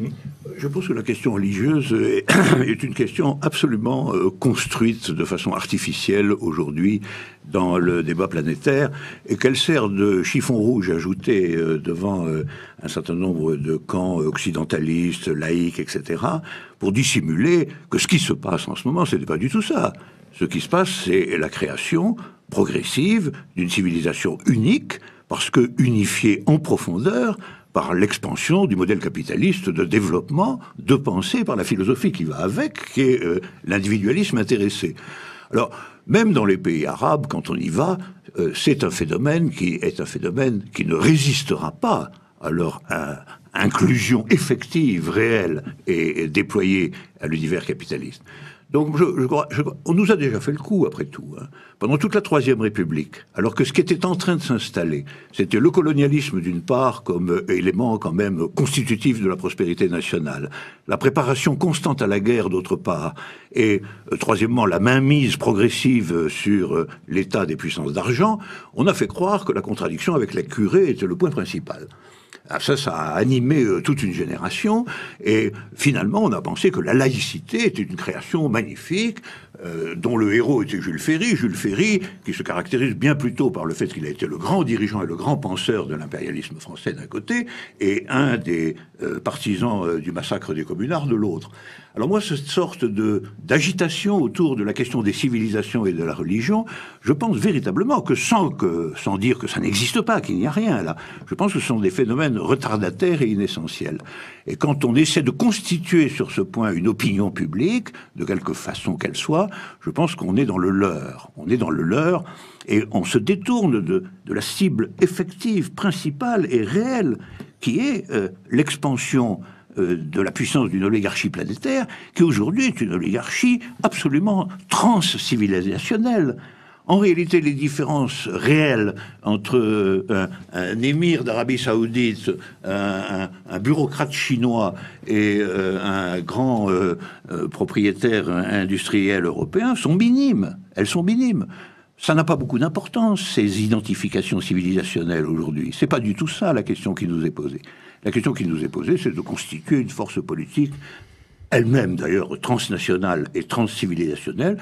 Speaker 3: Je pense que la question religieuse est, est une question absolument euh, construite de façon artificielle aujourd'hui dans le débat planétaire et qu'elle sert de chiffon rouge ajouté euh, devant euh, un certain nombre de camps occidentalistes, laïcs, et cetera, pour dissimuler que ce qui se passe en ce moment, ce n'est pas du tout ça. Ce qui se passe, c'est la création progressive d'une civilisation unique, parce que unifiée en profondeur par l'expansion du modèle capitaliste de développement, de pensée, par la philosophie qui va avec, qui est euh, l'individualisme intéressé. Alors, même dans les pays arabes, quand on y va, euh, c'est un phénomène qui est un phénomène qui ne résistera pas à leur euh, inclusion effective, réelle et, et déployée à l'univers capitaliste. Donc, je, je crois, je, on nous a déjà fait le coup, après tout, hein. Pendant toute la Troisième République, alors que ce qui était en train de s'installer, c'était le colonialisme d'une part, comme élément quand même constitutif de la prospérité nationale, la préparation constante à la guerre d'autre part, et euh, troisièmement, la mainmise progressive sur euh, l'état des puissances d'argent, on a fait croire que la contradiction avec les curés était le point principal. Ah, ça, ça a animé euh, toute une génération, et finalement, on a pensé que la laïcité était une création magnifique, euh, dont le héros était Jules Ferry. Jules Ferry, qui se caractérise bien plutôt par le fait qu'il a été le grand dirigeant et le grand penseur de l'impérialisme français d'un côté, et un des euh, partisans euh, du massacre des communards de l'autre. Alors moi, cette sorte de d'agitation autour de la question des civilisations et de la religion, je pense véritablement que sans, que, sans dire que ça n'existe pas, qu'il n'y a rien là, je pense que ce sont des phénomènes retardataires et inessentiels. Et quand on essaie de constituer sur ce point une opinion publique, de quelque façon qu'elle soit, je pense qu'on est dans le leurre. On est dans le leurre et on se détourne de, de la cible effective, principale et réelle, qui est euh, l'expansion euh, de la puissance d'une oligarchie planétaire, qui aujourd'hui est une oligarchie absolument trans-civilisationnelle. En réalité, les différences réelles entre euh, un, un émir d'Arabie Saoudite, un, un, un bureaucrate chinois et euh, un grand euh, euh, propriétaire industriel européen sont minimes. Elles sont minimes. Ça n'a pas beaucoup d'importance, ces identifications civilisationnelles aujourd'hui. C'est pas du tout ça la question qui nous est posée. La question qui nous est posée, c'est de constituer une force politique, elle-même d'ailleurs transnationale et transcivilisationnelle,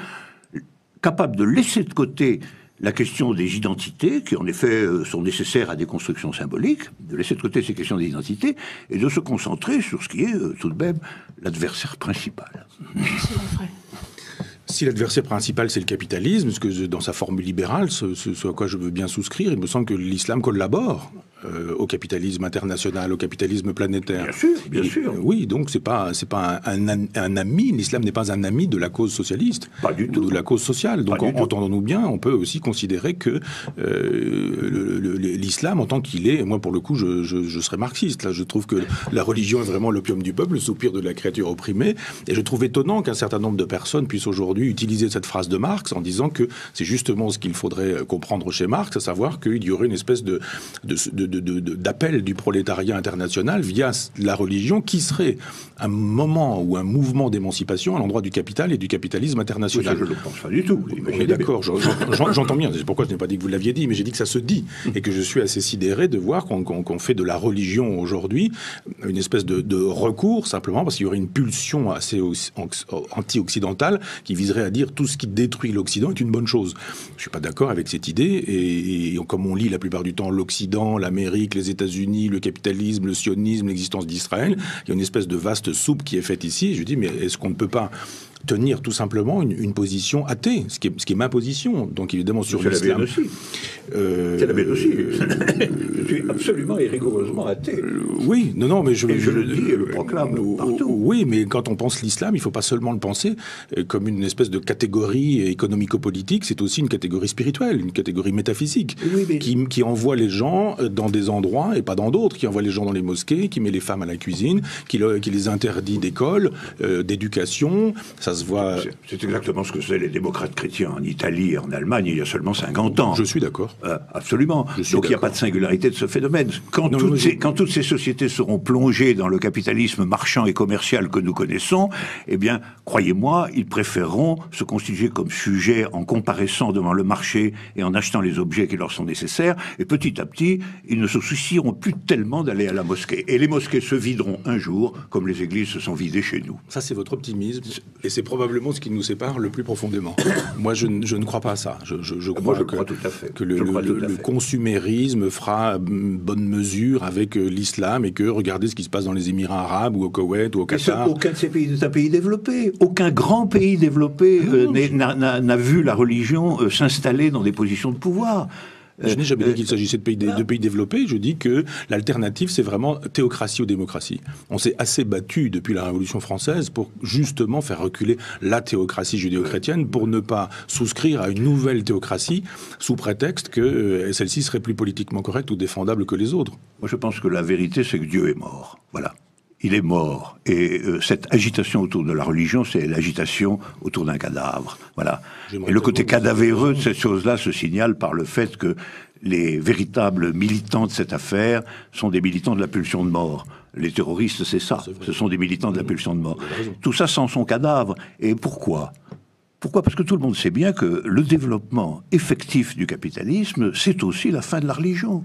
Speaker 3: capable de laisser de côté la question des identités, qui en effet sont nécessaires à des constructions symboliques, de laisser de côté ces questions d'identité, et de se concentrer sur ce qui est tout de même l'adversaire principal.
Speaker 2: Si l'adversaire principal, c'est le capitalisme, ce que dans sa forme libérale, ce, ce, ce à quoi je veux bien souscrire, il me semble que l'islam collabore euh, au capitalisme international, au capitalisme planétaire.
Speaker 3: Bien sûr, bien
Speaker 2: Et,
Speaker 3: sûr.
Speaker 2: Oui, donc c'est pas, c'est pas un, un, un ami, l'islam n'est pas un ami de la cause socialiste.
Speaker 3: Pas du tout.
Speaker 2: Ou de la cause sociale. Donc en, entendons-nous bien, on peut aussi considérer que euh, l'islam, en tant qu'il est, moi pour le coup, je, je, je serais marxiste. Là, je trouve que la religion est vraiment l'opium du peuple, le soupir de la créature opprimée. Et je trouve étonnant qu'un certain nombre de personnes puissent aujourd'hui utiliser cette phrase de Marx en disant que c'est justement ce qu'il faudrait comprendre chez Marx, à savoir qu'il y aurait une espèce de, de, de, de, de, d'appel du prolétariat international via la religion qui serait un moment ou un mouvement d'émancipation à l'endroit du capital et du capitalisme international.
Speaker 3: Oui, ça, je ne le pense pas du tout.
Speaker 2: On est d'accord, j'entends bien, c'est pourquoi je n'ai pas dit que vous l'aviez dit, mais j'ai dit que ça se dit, et que je suis assez sidéré de voir qu'on qu'on, qu'on fait de la religion aujourd'hui une espèce de, de recours, simplement parce qu'il y aurait une pulsion assez anti-occidentale qui viserait à dire tout ce qui détruit l'Occident est une bonne chose. Je ne suis pas d'accord avec cette idée, et, et comme on lit la plupart du temps l'Occident, l'Amérique, les États-Unis, le capitalisme, le sionisme, l'existence d'Israël, il y a une espèce de vaste soupe qui est faite ici. Je dis, mais est-ce qu'on ne peut pas tenir tout simplement une, une position athée, ce qui est, ce qui est ma position, donc évidemment sur
Speaker 3: l'islam.
Speaker 2: C'est la mienne aussi.
Speaker 3: Euh, c'est la mienne aussi. Je suis absolument et rigoureusement athée.
Speaker 2: Euh, oui, non, non, mais je...
Speaker 3: Et je le dis et le proclame
Speaker 2: euh,
Speaker 3: partout.
Speaker 2: Oui, mais quand on pense l'islam, il ne faut pas seulement le penser comme une espèce de catégorie économico-politique, c'est aussi une catégorie spirituelle, une catégorie métaphysique, oui, mais... qui, qui envoie les gens dans des endroits et pas dans d'autres, qui envoie les gens dans les mosquées, qui met les femmes à la cuisine, qui, le, qui les interdit d'école, euh, d'éducation. Ça Ça se voit...
Speaker 3: C'est exactement ce que faisaient les démocrates chrétiens en Italie et en Allemagne il y a seulement cinquante ans.
Speaker 2: Je suis d'accord.
Speaker 3: Euh, absolument. Donc il n'y a pas de singularité de ce phénomène. Quand, non, toutes ces, quand toutes ces sociétés seront plongées dans le capitalisme marchand et commercial que nous connaissons, eh bien, croyez-moi, ils préféreront se constituer comme sujet en comparaissant devant le marché et en achetant les objets qui leur sont nécessaires. Et petit à petit, ils ne se soucieront plus tellement d'aller à la mosquée. Et les mosquées se videront un jour, comme les églises se sont vidées chez nous.
Speaker 2: Ça, c'est votre optimisme, et c'est probablement ce qui nous sépare le plus profondément. Moi, je, je ne crois pas à ça. Je, je, je crois,
Speaker 3: Moi, je
Speaker 2: que,
Speaker 3: crois tout à fait.
Speaker 2: que le,
Speaker 3: je
Speaker 2: le,
Speaker 3: crois tout
Speaker 2: le,
Speaker 3: à
Speaker 2: le
Speaker 3: fait.
Speaker 2: consumérisme fera bonne mesure avec l'islam, et que regardez ce qui se passe dans les Émirats arabes, ou au Koweït, ou au Qatar.
Speaker 3: Ce, aucun de ces pays n'est un pays développé. Aucun grand pays développé euh, n'a, n'a vu la religion euh, s'installer dans des positions de pouvoir.
Speaker 2: Je n'ai jamais dit qu'il s'agissait de pays, de, de pays développés. Je dis que l'alternative, c'est vraiment théocratie ou démocratie. On s'est assez battu depuis la Révolution française pour justement faire reculer la théocratie judéo-chrétienne, pour ne pas souscrire à une nouvelle théocratie sous prétexte que euh, celle-ci serait plus politiquement correcte ou défendable que les autres.
Speaker 3: Moi, je pense que la vérité, c'est que Dieu est mort. Voilà. Il est mort. Et euh, cette agitation autour de la religion, c'est l'agitation autour d'un cadavre. Voilà. Et le côté cadavéreux de cette chose-là se signale par le fait que les véritables militants de cette affaire sont des militants de la pulsion de mort. Les terroristes, c'est ça. C'est Ce sont des militants de la pulsion de mort. Tout ça sans son cadavre. Et pourquoi ? Pourquoi ? Parce que tout le monde sait bien que le développement effectif du capitalisme, c'est aussi la fin de la religion.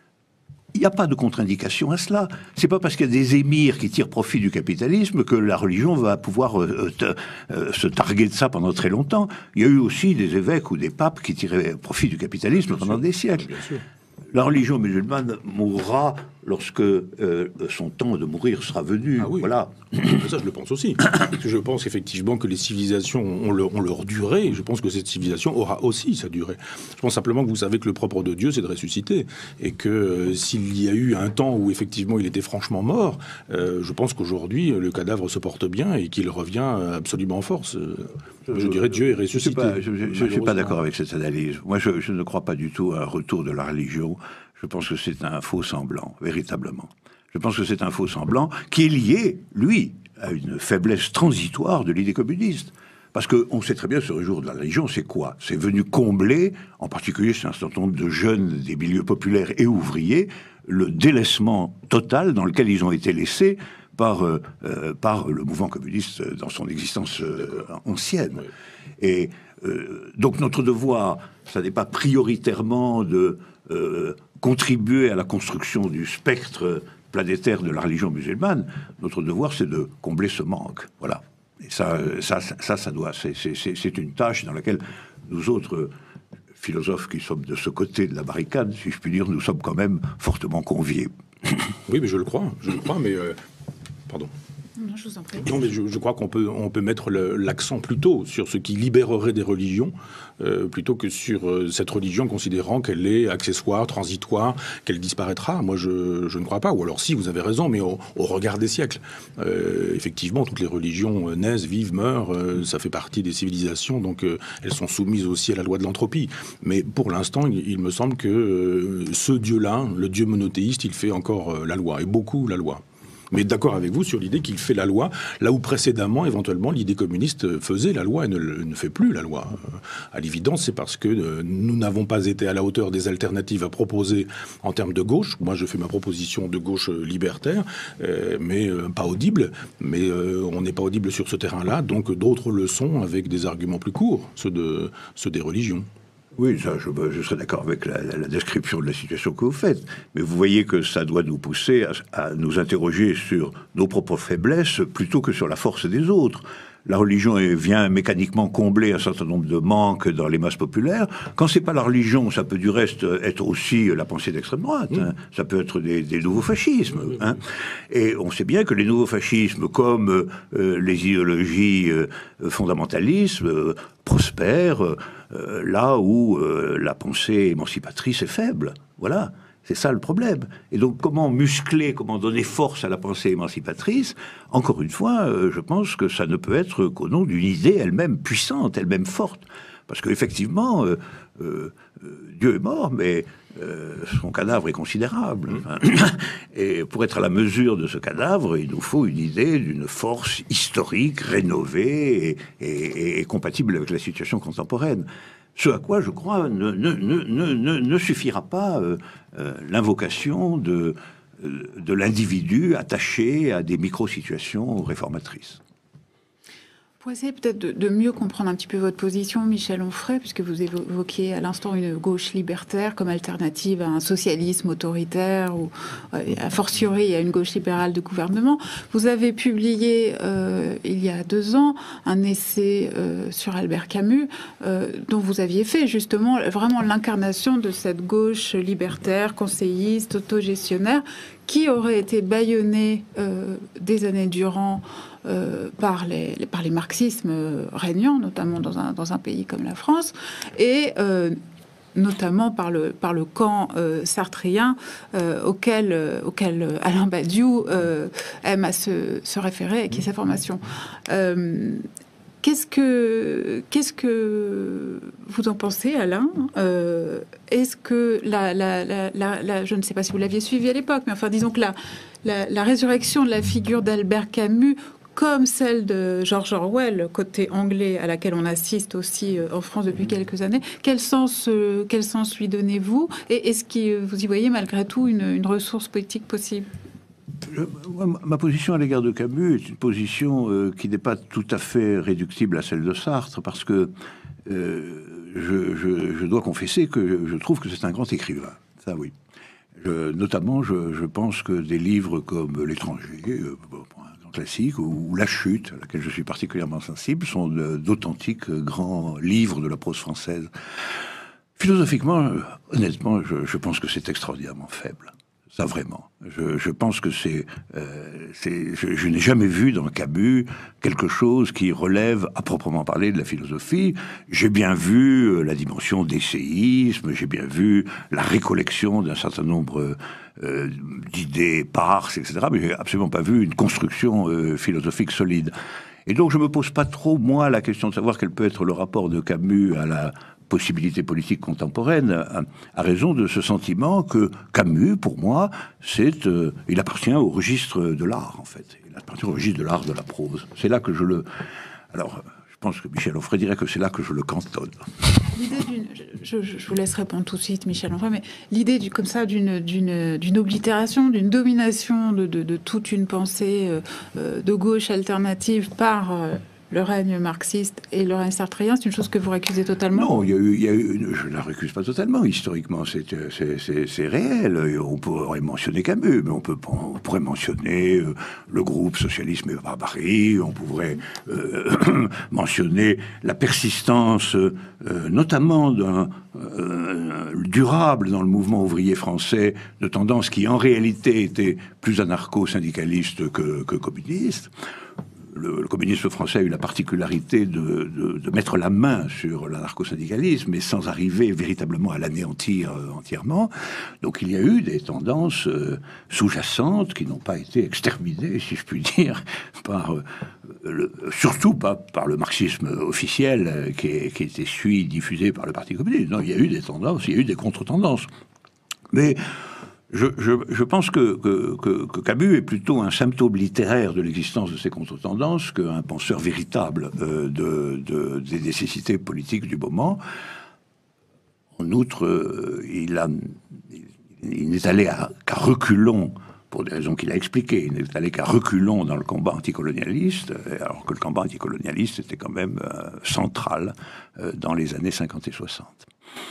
Speaker 3: Il n'y a pas de contre-indication à cela. C'est pas parce qu'il y a des émirs qui tirent profit du capitalisme que la religion va pouvoir euh, te, euh, se targuer de ça pendant très longtemps. Il y a eu aussi des évêques ou des papes qui tiraient profit du capitalisme bien pendant sûr, des siècles. La religion musulmane mourra lorsque euh, son temps de mourir sera venu.
Speaker 2: Ah oui.
Speaker 3: Voilà.
Speaker 2: Ça, je le pense aussi. Parce que je pense effectivement que les civilisations ont leur, ont leur durée. Je pense que cette civilisation aura aussi sa durée. Je pense simplement que vous savez que le propre de Dieu, c'est de ressusciter. Et que euh, s'il y a eu un temps où effectivement il était franchement mort, euh, je pense qu'aujourd'hui, le cadavre se porte bien et qu'il revient absolument en force. Je, je dirais Dieu est ressuscité.
Speaker 3: Je ne suis pas d'accord avec cette analyse. Moi, je, je ne crois pas du tout à un retour de la religion. Je pense que c'est un faux semblant, véritablement. Je pense que c'est un faux semblant qui est lié, lui, à une faiblesse transitoire de l'idée communiste. Parce qu'on sait très bien que ce retour de la religion, c'est quoi ? C'est venu combler, en particulier chez un certain nombre de jeunes des milieux populaires et ouvriers, le délaissement total dans lequel ils ont été laissés par, euh, par le mouvement communiste dans son existence euh, ancienne. Oui. Et euh, donc notre devoir, ça n'est pas prioritairement de euh, contribuer à la construction du spectre planétaire de la religion musulmane. Notre devoir, c'est de combler ce manque. Voilà. Et ça, ça, ça, ça doit, c'est, c'est, c'est une tâche dans laquelle nous autres philosophes qui sommes de ce côté de la barricade, si je puis dire, nous sommes quand même fortement conviés.
Speaker 2: Oui, mais je le crois, je le crois, mais euh, pardon.
Speaker 1: Non, je vous en prie.
Speaker 2: Non, mais je, je crois qu'on peut, on peut mettre le, l'accent plutôt sur ce qui libérerait des religions, euh, plutôt que sur euh, cette religion considérant qu'elle est accessoire, transitoire, qu'elle disparaîtra. Moi, je, je ne crois pas. Ou alors, si, vous avez raison, mais au, au regard des siècles. Euh, effectivement, toutes les religions naissent, vivent, meurent. Euh, ça fait partie des civilisations, donc euh, elles sont soumises aussi à la loi de l'entropie. Mais pour l'instant, il, il me semble que euh, ce Dieu-là, le Dieu monothéiste, il fait encore euh, la loi, et beaucoup la loi. Mais d'accord avec vous sur l'idée qu'il fait la loi, là où précédemment, éventuellement, l'idée communiste faisait la loi et ne, ne fait plus la loi. À l'évidence, c'est parce que nous n'avons pas été à la hauteur des alternatives à proposer en termes de gauche. Moi, je fais ma proposition de gauche libertaire, euh, mais euh, pas audible. Mais euh, on n'est pas audible sur ce terrain-là, donc d'autres le sont avec des arguments plus courts, ceux, de, ceux des religions.
Speaker 3: Oui, ça, je, je serais d'accord avec la, la, la description de la situation que vous faites. Mais vous voyez que ça doit nous pousser à, à nous interroger sur nos propres faiblesses plutôt que sur la force des autres. La religion vient mécaniquement combler un certain nombre de manques dans les masses populaires. Quand c'est pas la religion, ça peut du reste être aussi la pensée d'extrême droite. Mmh. Hein. Ça peut être des, des nouveaux fascismes. Hein. Et on sait bien que les nouveaux fascismes, comme euh, les idéologies euh, fondamentalistes, euh, prospèrent euh, là où euh, la pensée émancipatrice est faible. Voilà. C'est ça le problème. Et donc, comment muscler, comment donner force à la pensée émancipatrice ? Encore une fois, euh, je pense que ça ne peut être qu'au nom d'une idée elle-même puissante, elle-même forte. Parce qu'effectivement, euh, euh, Dieu est mort, mais euh, son cadavre est considérable. Enfin, et pour être à la mesure de ce cadavre, il nous faut une idée d'une force historique, rénovée et, et, et compatible avec la situation contemporaine. Ce à quoi, je crois, ne, ne, ne, ne, ne suffira pas euh, euh, l'invocation de, de l'individu attaché à des micro-situations réformatrices.
Speaker 1: Pour essayer peut-être de, de mieux comprendre un petit peu votre position, Michel Onfray, puisque vous évoquiez à l'instant une gauche libertaire comme alternative à un socialisme autoritaire ou a fortiori à une gauche libérale de gouvernement, vous avez publié euh, il y a deux ans un essai euh, sur Albert Camus euh, dont vous aviez fait justement vraiment l'incarnation de cette gauche libertaire, conseilliste, autogestionnaire qui aurait été bâillonnée euh, des années durant Euh, par, les, par les marxismes régnants, notamment dans un, dans un pays comme la France, et euh, notamment par le, par le camp euh, sartrien euh, auquel, euh, auquel Alain Badiou euh, aime à se, se référer et qui est sa formation. Euh, Qu'est-ce que, qu'est-ce que vous en pensez, Alain ? euh, Est-ce que la, la, la, la, la, je ne sais pas si vous l'aviez suivi à l'époque, mais enfin, disons que la, la, la résurrection de la figure d'Albert Camus, comme celle de George Orwell, côté anglais, à laquelle on assiste aussi en France depuis quelques années, quel sens, euh, quel sens lui donnez-vous ? Et est-ce que vous y voyez malgré tout une, une ressource politique possible ?
Speaker 3: Je, ma position à l'égard de Camus est une position euh, qui n'est pas tout à fait réductible à celle de Sartre, parce que euh, je, je, je dois confesser que je trouve que c'est un grand écrivain. Ça, oui. Je, notamment, je, je pense que des livres comme L'étranger, euh, bon, un grand classique, ou, ou La Chute, à laquelle je suis particulièrement sensible, sont de, d'authentiques grands livres de la prose française. Philosophiquement, euh, honnêtement, je, je pense que c'est extraordinairement faible. Ça, vraiment. Je, je pense que c'est... Euh, c'est je, je n'ai jamais vu dans Camus quelque chose qui relève, à proprement parler, de la philosophie. J'ai bien vu euh, la dimension d'essayisme, j'ai bien vu la récollection d'un certain nombre euh, d'idées éparses, et cetera. Mais j'ai absolument pas vu une construction euh, philosophique solide. Et donc, je me pose pas trop, moi, la question de savoir quel peut être le rapport de Camus à la possibilité politique contemporaine, à, à raison de ce sentiment que Camus, pour moi, c'est, euh, il appartient au registre de l'art, en fait. Il appartient au registre de l'art de la prose. C'est là que je le... Alors, je pense que Michel Onfray dirait que c'est là que je le cantonne.
Speaker 1: L'idée d'une... Je, je, je vous laisse répondre tout de suite, Michel Onfray, mais l'idée du, comme ça d'une, d'une, d'une oblitération, d'une domination de, de, de toute une pensée euh, de gauche alternative par... Euh, le règne marxiste et le règne sartrien, c'est une chose que vous récusez totalement ?
Speaker 3: Non, il y a eu, il y a eu, je ne la récuse pas totalement. Historiquement, c'est, c'est, c'est, c'est réel. On pourrait mentionner Camus, mais on, peut, on pourrait mentionner euh, le groupe Socialisme et Barbarie, on pourrait euh, mentionner la persistance, euh, notamment d'un euh, durable dans le mouvement ouvrier français, de tendances qui, en réalité, étaient plus anarcho-syndicalistes que, que communistes. Le, le communisme français a eu la particularité de, de, de mettre la main sur l'anarcho-syndicalisme, mais sans arriver véritablement à l'anéantir euh, entièrement. Donc il y a eu des tendances euh, sous-jacentes qui n'ont pas été exterminées, si je puis dire, par, euh, le, surtout pas par le marxisme officiel euh, qui, est, qui était suivi, diffusé par le Parti communiste. Non, il y a eu des tendances, il y a eu des contre-tendances. Mais... Je, je, je pense que, que, que, que Camus est plutôt un symptôme littéraire de l'existence de ces contre-tendances qu'un penseur véritable euh, de, de, des nécessités politiques du moment. En outre, euh, il, a, il, il n'est allé à, qu'à reculons, pour des raisons qu'il a expliquées, il n'est allé qu'à reculons dans le combat anticolonialiste, alors que le combat anticolonialiste était quand même euh, central euh, dans les années cinquante et soixante.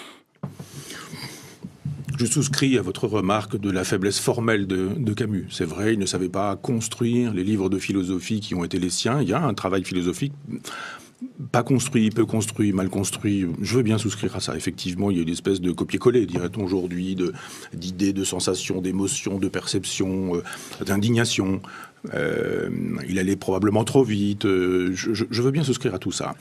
Speaker 2: Je souscris à votre remarque de la faiblesse formelle de, de Camus. C'est vrai, il ne savait pas construire les livres de philosophie qui ont été les siens. Il y a un travail philosophique pas construit, peu construit, mal construit. Je veux bien souscrire à ça. Effectivement, il y a une espèce de copier-coller, dirait-on aujourd'hui, de, d'idées, de sensations, d'émotions, de perceptions, euh, d'indignation. Euh, il allait probablement trop vite. Euh, je, je veux bien souscrire à tout ça.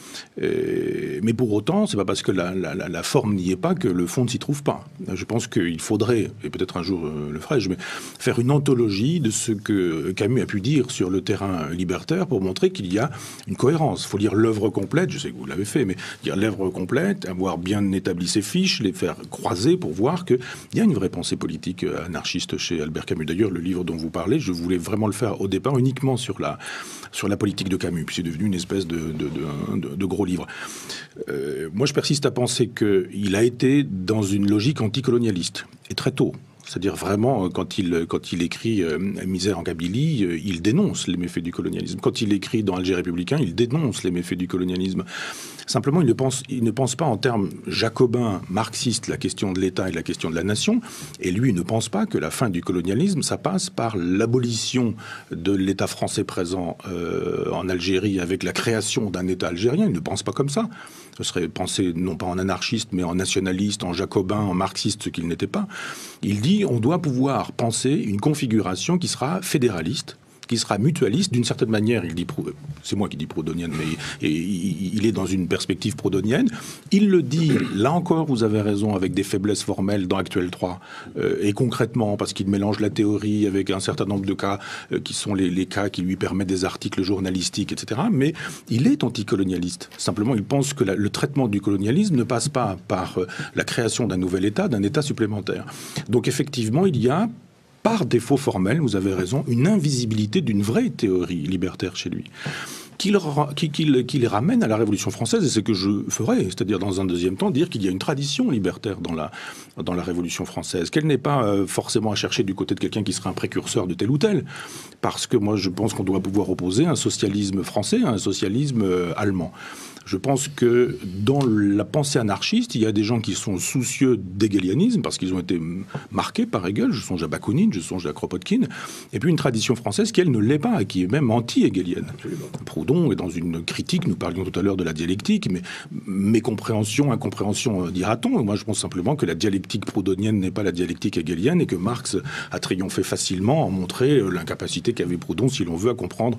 Speaker 2: Euh, mais pour autant, c'est pas parce que la, la, la forme n'y est pas que le fond ne s'y trouve pas. Je pense qu'il faudrait, et peut-être un jour euh, le ferai-je, mais faire une anthologie de ce que Camus a pu dire sur le terrain libertaire pour montrer qu'il y a une cohérence. Il faut lire l'œuvre complète, je sais que vous l'avez fait, mais lire l'œuvre complète, avoir bien établi ses fiches, les faire croiser pour voir qu'il y a une vraie pensée politique anarchiste chez Albert Camus. D'ailleurs, le livre dont vous parlez, je voulais vraiment le faire au départ uniquement sur la, sur la politique de Camus, puis c'est devenu une espèce de, de, de, de, de gros livre. Euh, moi, je persiste à penser qu'il a été dans une logique anticolonialiste, et très tôt. C'est-à-dire vraiment, quand il, quand il écrit euh, « Misère en Kabylie », euh, il dénonce les méfaits du colonialisme. Quand il écrit dans « Alger républicain », il dénonce les méfaits du colonialisme. Simplement, il ne pense, il ne pense pas en termes jacobins, marxistes, la question de l'État et la question de la nation. Et lui, il ne pense pas que la fin du colonialisme, ça passe par l'abolition de l'État français présent euh, en Algérie avec la création d'un État algérien. Il ne pense pas comme ça. Ce serait penser non pas en anarchiste, mais en nationaliste, en jacobin, en marxiste, ce qu'il n'était pas. Il dit on doit pouvoir penser une configuration qui sera fédéraliste, qui sera mutualiste d'une certaine manière. Il dit, c'est moi qui dis proudhonienne, mais il est dans une perspective proudhonienne. Il le dit, là encore, vous avez raison, avec des faiblesses formelles dans Actuel trois, euh, et concrètement, parce qu'il mélange la théorie avec un certain nombre de cas euh, qui sont les, les cas qui lui permettent des articles journalistiques, et cetera. Mais il est anticolonialiste. Simplement, il pense que la, le traitement du colonialisme ne passe pas par euh, la création d'un nouvel État, d'un État supplémentaire. Donc effectivement, il y a par défaut formel, vous avez raison, une invisibilité d'une vraie théorie libertaire chez lui, qu'il qu'il, qu'il ramène à la Révolution française, et c'est ce que je ferai, c'est-à-dire dans un deuxième temps, dire qu'il y a une tradition libertaire dans la, dans la Révolution française, qu'elle n'est pas euh, forcément à chercher du côté de quelqu'un qui serait un précurseur de tel ou tel, parce que moi je pense qu'on doit pouvoir opposer un socialisme français à un socialisme euh, allemand. Je pense que dans la pensée anarchiste, il y a des gens qui sont soucieux d'hégélianisme parce qu'ils ont été marqués par Hegel. Je songe à Bakounine, je songe à Kropotkin. Et puis une tradition française qui, elle, ne l'est pas, qui est même anti-hégélienne. Proudhon est dans une critique, nous parlions tout à l'heure de la dialectique, mais mécompréhension, incompréhension, dira-t-on. Moi, je pense simplement que la dialectique proudhonienne n'est pas la dialectique hégélienne et que Marx a triomphé facilement en montrant l'incapacité qu'avait Proudhon, si l'on veut, à comprendre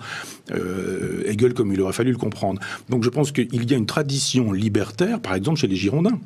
Speaker 2: euh, Hegel comme il aurait fallu le comprendre. Donc je pense que il y a une tradition libertaire, par exemple, chez les Girondins,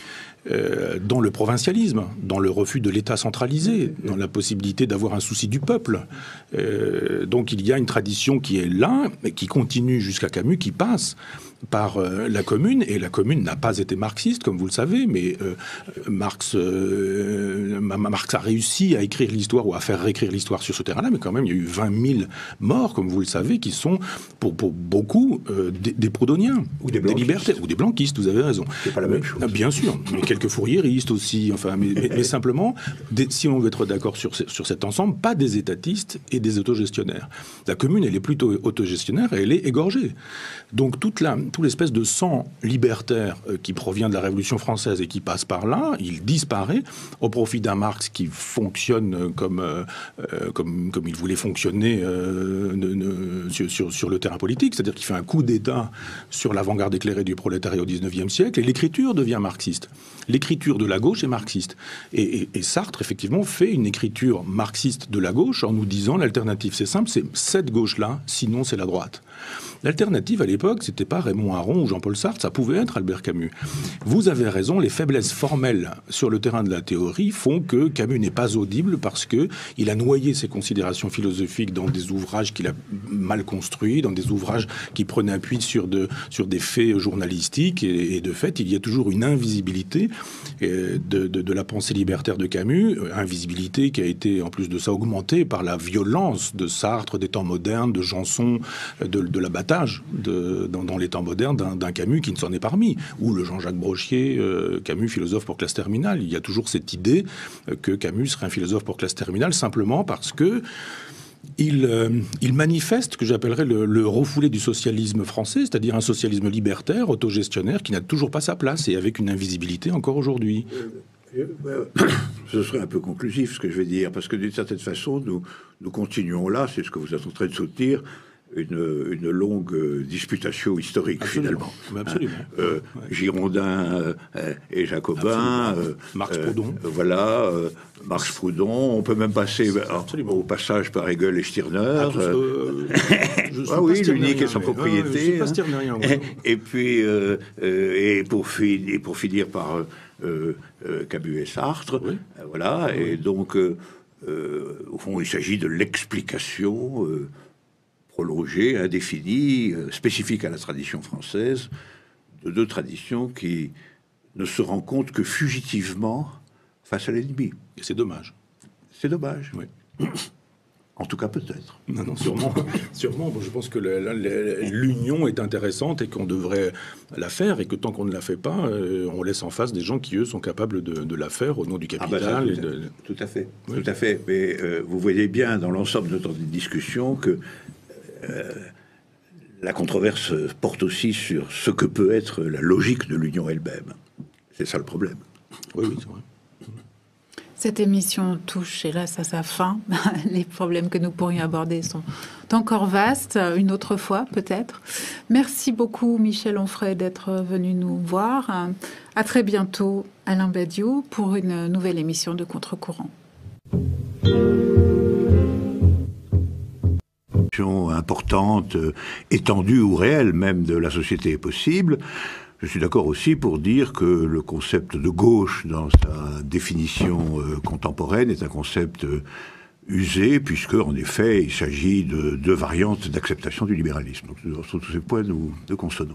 Speaker 2: euh, dans le provincialisme, dans le refus de l'État centralisé, dans la possibilité d'avoir un souci du peuple. Euh, donc il y a une tradition qui est là, et qui continue jusqu'à Camus, qui passe par euh, la Commune, et la Commune n'a pas été marxiste, comme vous le savez, mais euh, Marx, euh, Marx a réussi à écrire l'histoire ou à faire réécrire l'histoire sur ce terrain-là, mais quand même, il y a eu vingt mille morts, comme vous le savez, qui sont, pour, pour beaucoup, euh, des, des proudhoniens,
Speaker 3: ou des,
Speaker 2: des libertaires, ou des blanquistes, vous avez raison.
Speaker 3: C'est pas la même chose.
Speaker 2: Mais, bien sûr, mais quelques fourriéristes aussi, enfin, mais, mais, mais simplement, des, si on veut être d'accord sur, sur cet ensemble, pas des étatistes et des autogestionnaires. La Commune, elle est plutôt autogestionnaire et elle est égorgée. Donc toute la... tout l'espèce de sang libertaire euh, qui provient de la Révolution française et qui passe par là, il disparaît au profit d'un Marx qui fonctionne comme, euh, comme, comme il voulait fonctionner euh, ne, ne, sur, sur, sur le terrain politique, c'est-à-dire qu'il fait un coup d'État sur l'avant-garde éclairée du prolétariat au dix-neuvième siècle, et l'écriture devient marxiste. L'écriture de la gauche est marxiste. Et, et, et Sartre, effectivement, fait une écriture marxiste de la gauche en nous disant l'alternative, c'est simple, c'est cette gauche-là, sinon c'est la droite. L'alternative, à l'époque, c'était pas Raymond Aron ou Jean-Paul Sartre, ça pouvait être Albert Camus. Vous avez raison, les faiblesses formelles sur le terrain de la théorie font que Camus n'est pas audible parce que il a noyé ses considérations philosophiques dans des ouvrages qu'il a mal construits, dans des ouvrages qui prenaient appui sur, de, sur des faits journalistiques, et, et de fait, il y a toujours une invisibilité de, de, de la pensée libertaire de Camus, invisibilité qui a été, en plus de ça, augmentée par la violence de Sartre, des temps modernes, de Janson, de, de l'abattage de, dans, dans les temps modernes d'un Camus qui ne s'en est pas remis. Ou le Jean-Jacques Brochier, euh, Camus, philosophe pour classe terminale. Il y a toujours cette idée que Camus serait un philosophe pour classe terminale simplement parce que il, euh, il manifeste ce que j'appellerais le, le refoulé du socialisme français, c'est-à-dire un socialisme libertaire, autogestionnaire, qui n'a toujours pas sa place et avec une invisibilité encore aujourd'hui.
Speaker 3: Ce serait un peu conclusif ce que je vais dire, parce que d'une certaine façon, nous, nous continuons là, c'est ce que vous êtes en train de soutenir, une, une longue disputation historique,
Speaker 2: absolument.
Speaker 3: finalement.
Speaker 2: Absolument.
Speaker 3: Euh, ouais. Girondins euh, et Jacobins. Euh,
Speaker 2: Marx-Proudhon.
Speaker 3: Euh, voilà, euh, Marx-Proudhon. On peut même passer euh, au passage par Hegel et Stirner. Ah,
Speaker 2: euh,
Speaker 3: ah oui, l'unique et sans propriété.
Speaker 2: Ah, je suis pas stirnerien,
Speaker 3: et, et puis, euh, euh, et, pour fi et pour finir par euh, euh, Camus et Sartre. Oui. Euh, voilà, oui. Et donc, euh, euh, au fond, il s'agit de l'explication euh, prolongée, indéfinie, euh, spécifique à la tradition française, de deux traditions qui ne se rencontrent que fugitivement face à l'ennemi.
Speaker 2: Et c'est dommage.
Speaker 3: C'est dommage.
Speaker 2: Oui.
Speaker 3: En tout cas, peut-être.
Speaker 2: Non, non, sûrement. sûrement. Bon, je pense que l'union est intéressante et qu'on devrait la faire, et que tant qu'on ne la fait pas, euh, on laisse en face des gens qui, eux, sont capables de, de la faire au nom du capital.
Speaker 3: Ah ben ça,
Speaker 2: tout,
Speaker 3: tout,
Speaker 2: de...
Speaker 3: tout à fait. Oui. Tout à fait. Mais euh, vous voyez bien dans l'ensemble de notre discussion que euh, la controverse porte aussi sur ce que peut être la logique de l'union elle-même. C'est ça le problème.
Speaker 2: Oui, oui, c'est vrai.
Speaker 1: Cette émission touche, hélas, à sa fin. Les problèmes que nous pourrions aborder sont encore vastes, une autre fois peut-être. Merci beaucoup, Michel Onfray, d'être venu nous voir. À très bientôt, Alain Badiou, pour une nouvelle émission de Contre-courant.
Speaker 3: Importante, étendue ou réelle même de la société est possible. Je suis d'accord aussi pour dire que le concept de gauche, dans sa définition euh, contemporaine, est un concept euh, usé, puisque, en effet, il s'agit de deux variantes d'acceptation du libéralisme. Donc, sur tous ces points, nous, nous consonnons.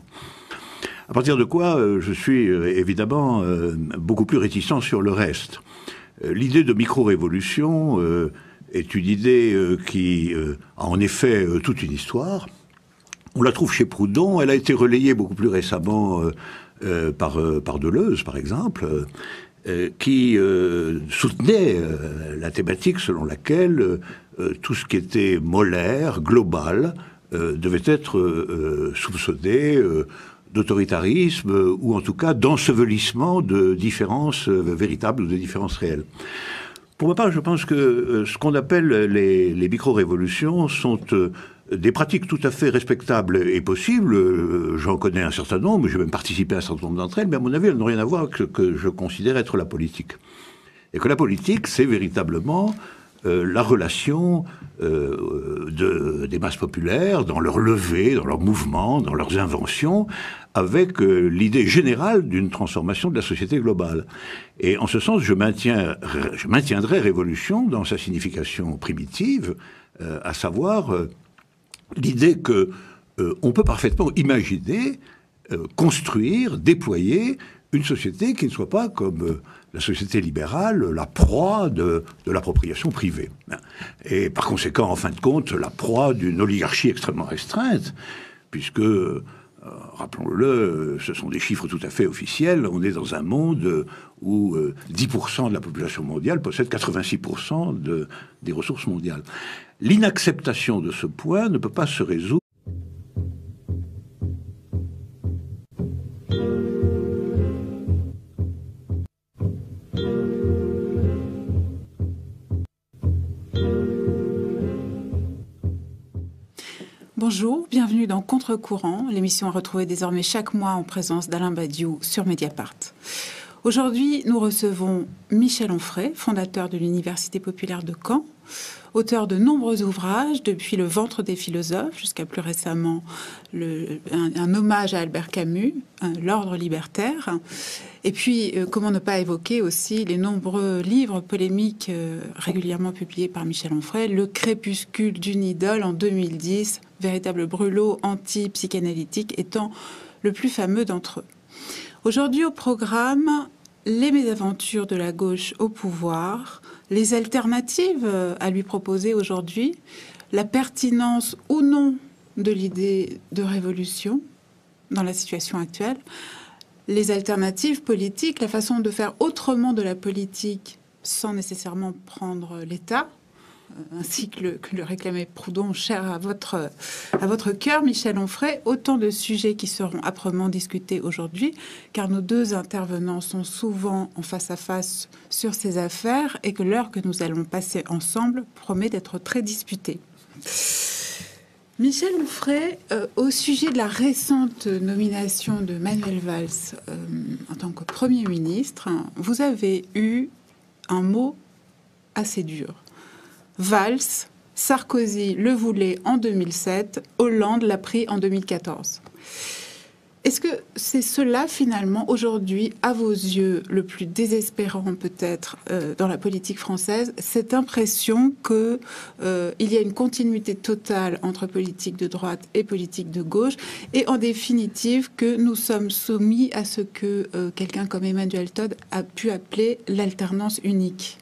Speaker 3: À partir de quoi, euh, je suis euh, évidemment euh, beaucoup plus réticent sur le reste. Euh, l'idée de micro-révolution euh, est une idée euh, qui euh, a en effet euh, toute une histoire. On la trouve chez Proudhon, elle a été relayée beaucoup plus récemment euh, euh, par, euh, par Deleuze, par exemple, euh, qui euh, soutenait euh, la thématique selon laquelle euh, tout ce qui était molaire, global, euh, devait être euh, soupçonné euh, d'autoritarisme, euh, ou en tout cas d'ensevelissement de différences euh, véritables ou de différences réelles. Pour ma part, je pense que euh, ce qu'on appelle les, les micro-révolutions sont euh, des pratiques tout à fait respectables et possibles. Euh, J'en connais un certain nombre, j'ai même participé à un certain nombre d'entre elles, mais à mon avis, elles n'ont rien à voir avec ce que je considère être la politique. Et que la politique, c'est véritablement euh, la relation euh, de, des masses populaires, dans leur levée, dans leurs mouvements, dans leurs inventions, avec euh, l'idée générale d'une transformation de la société globale. Et en ce sens, je, maintiens, je maintiendrai révolution dans sa signification primitive, euh, à savoir euh, l'idée que euh, on peut parfaitement imaginer, euh, construire, déployer une société qui ne soit pas comme euh, la société libérale, la proie de, de l'appropriation privée. Et par conséquent, en fin de compte, la proie d'une oligarchie extrêmement restreinte, puisque... Euh, rappelons-le, ce sont des chiffres tout à fait officiels. On est dans un monde où euh, dix pour cent de la population mondiale possède quatre-vingt-six pour cent de, des ressources mondiales. L'inacceptation de ce point ne peut pas se résoudre.
Speaker 1: Bonjour, bienvenue dans Contre-courant, l'émission à retrouver désormais chaque mois en présence d'Alain Badiou sur Mediapart. Aujourd'hui, nous recevons Michel Onfray, fondateur de l'Université populaire de Caen, auteur de nombreux ouvrages, depuis Le ventre des philosophes jusqu'à plus récemment le, un, un hommage à Albert Camus, L'ordre libertaire. Et puis, euh, comment ne pas évoquer aussi les nombreux livres polémiques euh, régulièrement publiés par Michel Onfray, Le crépuscule d'une idole en deux mille dix, véritable brûlot anti-psychanalytique étant le plus fameux d'entre eux. Aujourd'hui au programme, les mésaventures de la gauche au pouvoir, les alternatives à lui proposer aujourd'hui, la pertinence ou non de l'idée de révolution dans la situation actuelle, les alternatives politiques, la façon de faire autrement de la politique sans nécessairement prendre l'État, ainsi que le, que le réclamait Proudhon, cher à votre, à votre cœur, Michel Onfray. Autant de sujets qui seront âprement discutés aujourd'hui, car nos deux intervenants sont souvent en face à face sur ces affaires et que l'heure que nous allons passer ensemble promet d'être très disputée. Michel Onfray, euh, au sujet de la récente nomination de Manuel Valls euh, en tant que Premier ministre, hein, vous avez eu un mot assez dur. Valls, Sarkozy le voulait en deux mille sept, Hollande l'a pris en deux mille quatorze. Est-ce que c'est cela, finalement, aujourd'hui, à vos yeux, le plus désespérant peut-être euh, dans la politique française, cette impression qu'il euh, y a une continuité totale entre politique de droite et politique de gauche, et en définitive que nous sommes soumis à ce que euh, quelqu'un comme Emmanuel Todd a pu appeler l'alternance unique?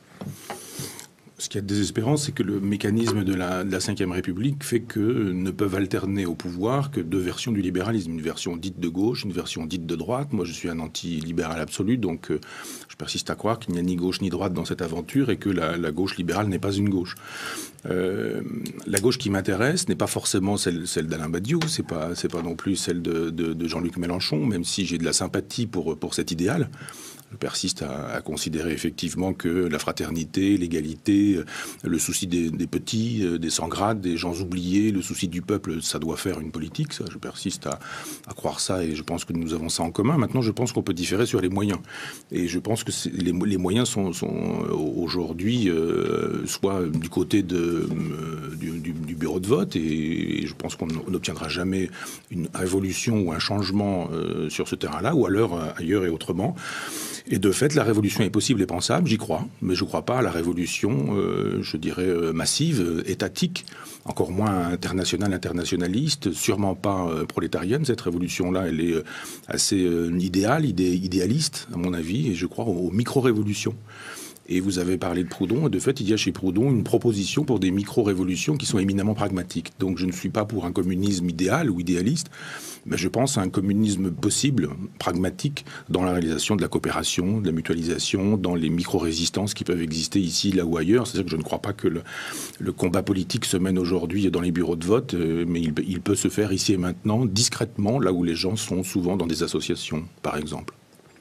Speaker 2: Ce qui est désespérant, c'est que le mécanisme de la, de la cinquième République fait que ne peuvent alterner au pouvoir que deux versions du libéralisme. Une version dite de gauche, une version dite de droite. Moi, je suis un anti-libéral absolu, donc euh, je persiste à croire qu'il n'y a ni gauche ni droite dans cette aventure et que la, la gauche libérale n'est pas une gauche. Euh, la gauche qui m'intéresse n'est pas forcément celle, celle d'Alain Badiou, c'est pas, c'est pas non plus celle de, de, de Jean-Luc Mélenchon, même si j'ai de la sympathie pour, pour cet idéal. Je persiste à, à considérer effectivement que la fraternité, l'égalité, le souci des, des petits, des sans-grades, des gens oubliés, le souci du peuple, ça doit faire une politique. Ça, je persiste à, à croire ça et je pense que nous avons ça en commun. Maintenant, je pense qu'on peut différer sur les moyens. Et je pense que les, les moyens sont, sont aujourd'hui euh, soit du côté de, euh, du, du, du bureau de vote et, et je pense qu'on n'obtiendra jamais une révolution ou un changement euh, sur ce terrain-là, ou alors euh, ailleurs et autrement. Et de fait, la révolution est possible et pensable, j'y crois, mais je ne crois pas à la révolution, euh, je dirais, euh, massive, euh, étatique, encore moins internationale, internationaliste, sûrement pas euh, prolétarienne. Cette révolution-là, elle est euh, assez euh, idéale, idé idéaliste, à mon avis, et je crois aux, aux micro-révolutions. Et vous avez parlé de Proudhon, et de fait, il y a chez Proudhon une proposition pour des micro-révolutions qui sont éminemment pragmatiques. Donc je ne suis pas pour un communisme idéal ou idéaliste, mais je pense à un communisme possible, pragmatique, dans la réalisation de la coopération, de la mutualisation, dans les micro-résistances qui peuvent exister ici, là ou ailleurs. C'est-à-dire que je ne crois pas que le, le combat politique se mène aujourd'hui dans les bureaux de vote, mais il, il peut se faire ici et maintenant, discrètement, là où les gens sont souvent dans des associations, par exemple.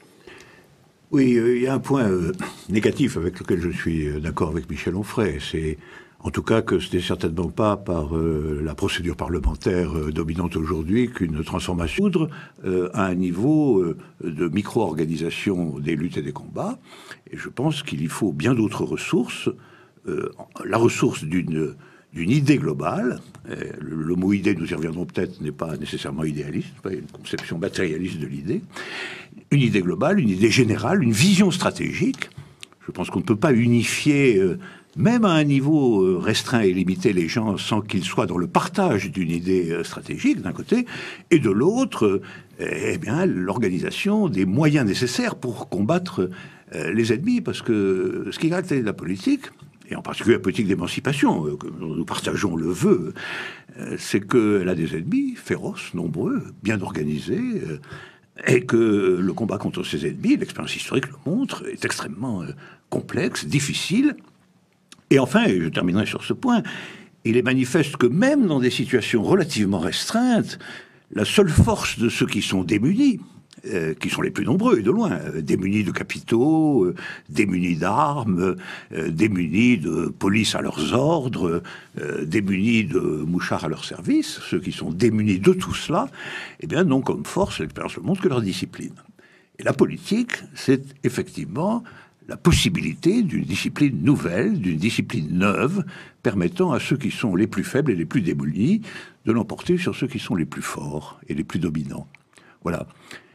Speaker 3: Oui, euh, il y a un point euh, négatif avec lequel je suis euh, d'accord avec Michel Onfray. C'est en tout cas que ce n'est certainement pas par euh, la procédure parlementaire euh, dominante aujourd'hui qu'une transformation euh, à un niveau euh, de micro-organisation des luttes et des combats. Et je pense qu'il y faut bien d'autres ressources. Euh, la ressource d'une d'une idée globale. Le, le mot idée, nous y reviendrons peut-être, n'est pas nécessairement idéaliste, pas une conception matérialiste de l'idée. Une idée globale, une idée générale, une vision stratégique. Je pense qu'on ne peut pas unifier, euh, même à un niveau euh, restreint et limité, les gens sans qu'ils soient dans le partage d'une idée euh, stratégique, d'un côté, et de l'autre, euh, eh bien, l'organisation des moyens nécessaires pour combattre euh, les ennemis, parce que ce qui caractérise la politique, et en particulier la politique d'émancipation, euh, que nous partageons le vœu, euh, c'est qu'elle a des ennemis féroces, nombreux, bien organisés, euh, et que le combat contre ces ennemis, l'expérience historique le montre, est extrêmement euh, complexe, difficile. Et enfin, et je terminerai sur ce point, il est manifeste que même dans des situations relativement restreintes, la seule force de ceux qui sont démunis, Euh, qui sont les plus nombreux et de loin, euh, démunis de capitaux, euh, démunis d'armes, euh, démunis de police à leurs ordres, euh, démunis de mouchards à leur service, ceux qui sont démunis de tout cela, eh bien, n'ont comme force, l'expérience le montre, que leur discipline. Et la politique, c'est effectivement la possibilité d'une discipline nouvelle, d'une discipline neuve, permettant à ceux qui sont les plus faibles et les plus démunis de l'emporter sur ceux qui sont les plus forts et les plus dominants. Voilà.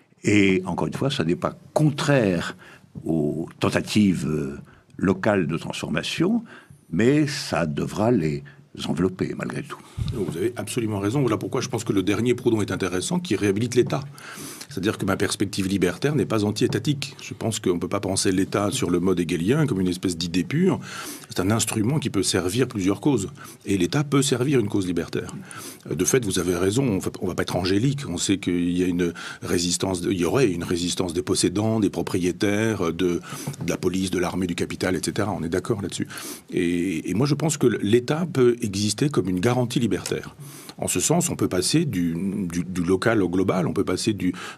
Speaker 3: Et encore une fois, ça n'est pas contraire aux tentatives locales de transformation, mais ça devra les envelopper malgré tout.
Speaker 2: Vous avez absolument raison. Voilà pourquoi je pense que le dernier Proudhon est intéressant, qui réhabilite l'État. C'est-à-dire que ma perspective libertaire n'est pas anti-étatique. Je pense qu'on ne peut pas penser l'État sur le mode hegelien comme une espèce d'idée pure. C'est un instrument qui peut servir plusieurs causes. Et l'État peut servir une cause libertaire. De fait, vous avez raison, on ne va pas être angélique. On sait qu'il y a une résistance, il y aurait une résistance des possédants, des propriétaires, de, de la police, de l'armée, du capital, et cetera. On est d'accord là-dessus. Et, et moi, je pense que l'État peut exister comme une garantie libertaire. En ce sens, on peut passer du, du, du local au global, on peut passer du,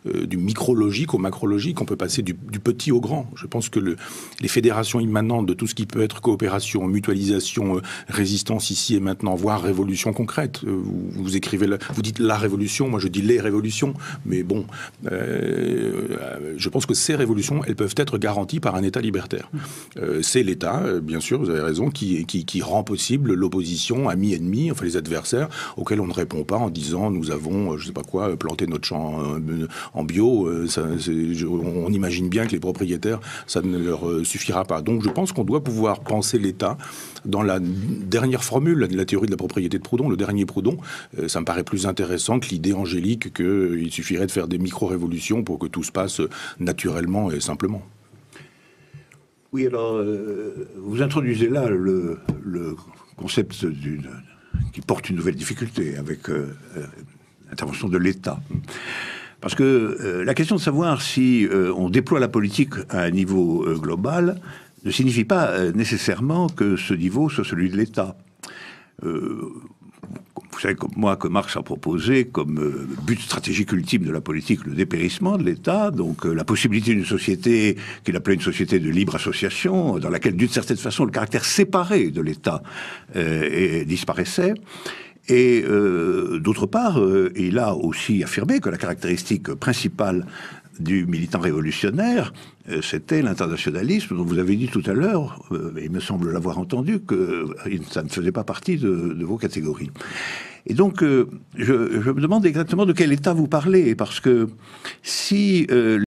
Speaker 2: euh, du micrologique au macrologique, on peut passer du, du petit au grand. Je pense que le, les fédérations immanentes de tout ce qui peut être coopération, mutualisation, euh, résistance ici et maintenant, voire révolution concrète. Euh, vous, vous écrivez, la, vous dites la révolution, moi je dis les révolutions, mais bon, euh, je pense que ces révolutions, elles peuvent être garanties par un État libertaire. Euh, c'est l'État, euh, bien sûr, vous avez raison, qui, qui, qui rend possible l'opposition, amis-ennemis, enfin les adversaires, auxquels on ne répond pas en disant nous avons, je ne sais pas quoi, planté notre champ euh, en bio. Euh, ça, je, on imagine bien que les propriétaires, ça ne leur euh, suffira pas. Donc je pense qu'on doit pouvoir penser l'État dans la dernière formule, la, la théorie de la propriété de Proudhon, le dernier Proudhon. Euh, ça me paraît plus intéressant que l'idée angélique qu'il euh, suffirait de faire des micro-révolutions pour que tout se passe naturellement et simplement.
Speaker 3: Oui, alors, euh, vous introduisez là le, le concept d'une, qui porte une nouvelle difficulté avec euh, l'intervention de l'État. Parce que euh, la question de savoir si euh, on déploie la politique à un niveau euh, global ne signifie pas euh, nécessairement que ce niveau soit celui de l'État. Euh, Vous savez comme moi que Marx a proposé comme euh, but stratégique ultime de la politique le dépérissement de l'État, donc euh, la possibilité d'une société qu'il appelait une société de libre association, dans laquelle d'une certaine façon le caractère séparé de l'État euh, et, disparaissait. Et euh, d'autre part, euh, il a aussi affirmé que la caractéristique principale du militant révolutionnaire, euh, c'était l'internationalisme dont vous avez dit tout à l'heure, euh, il me semble l'avoir entendu, que euh, ça ne faisait pas partie de, de vos catégories. Et donc, euh, je, je me demande exactement de quel État vous parlez, parce que si... Euh,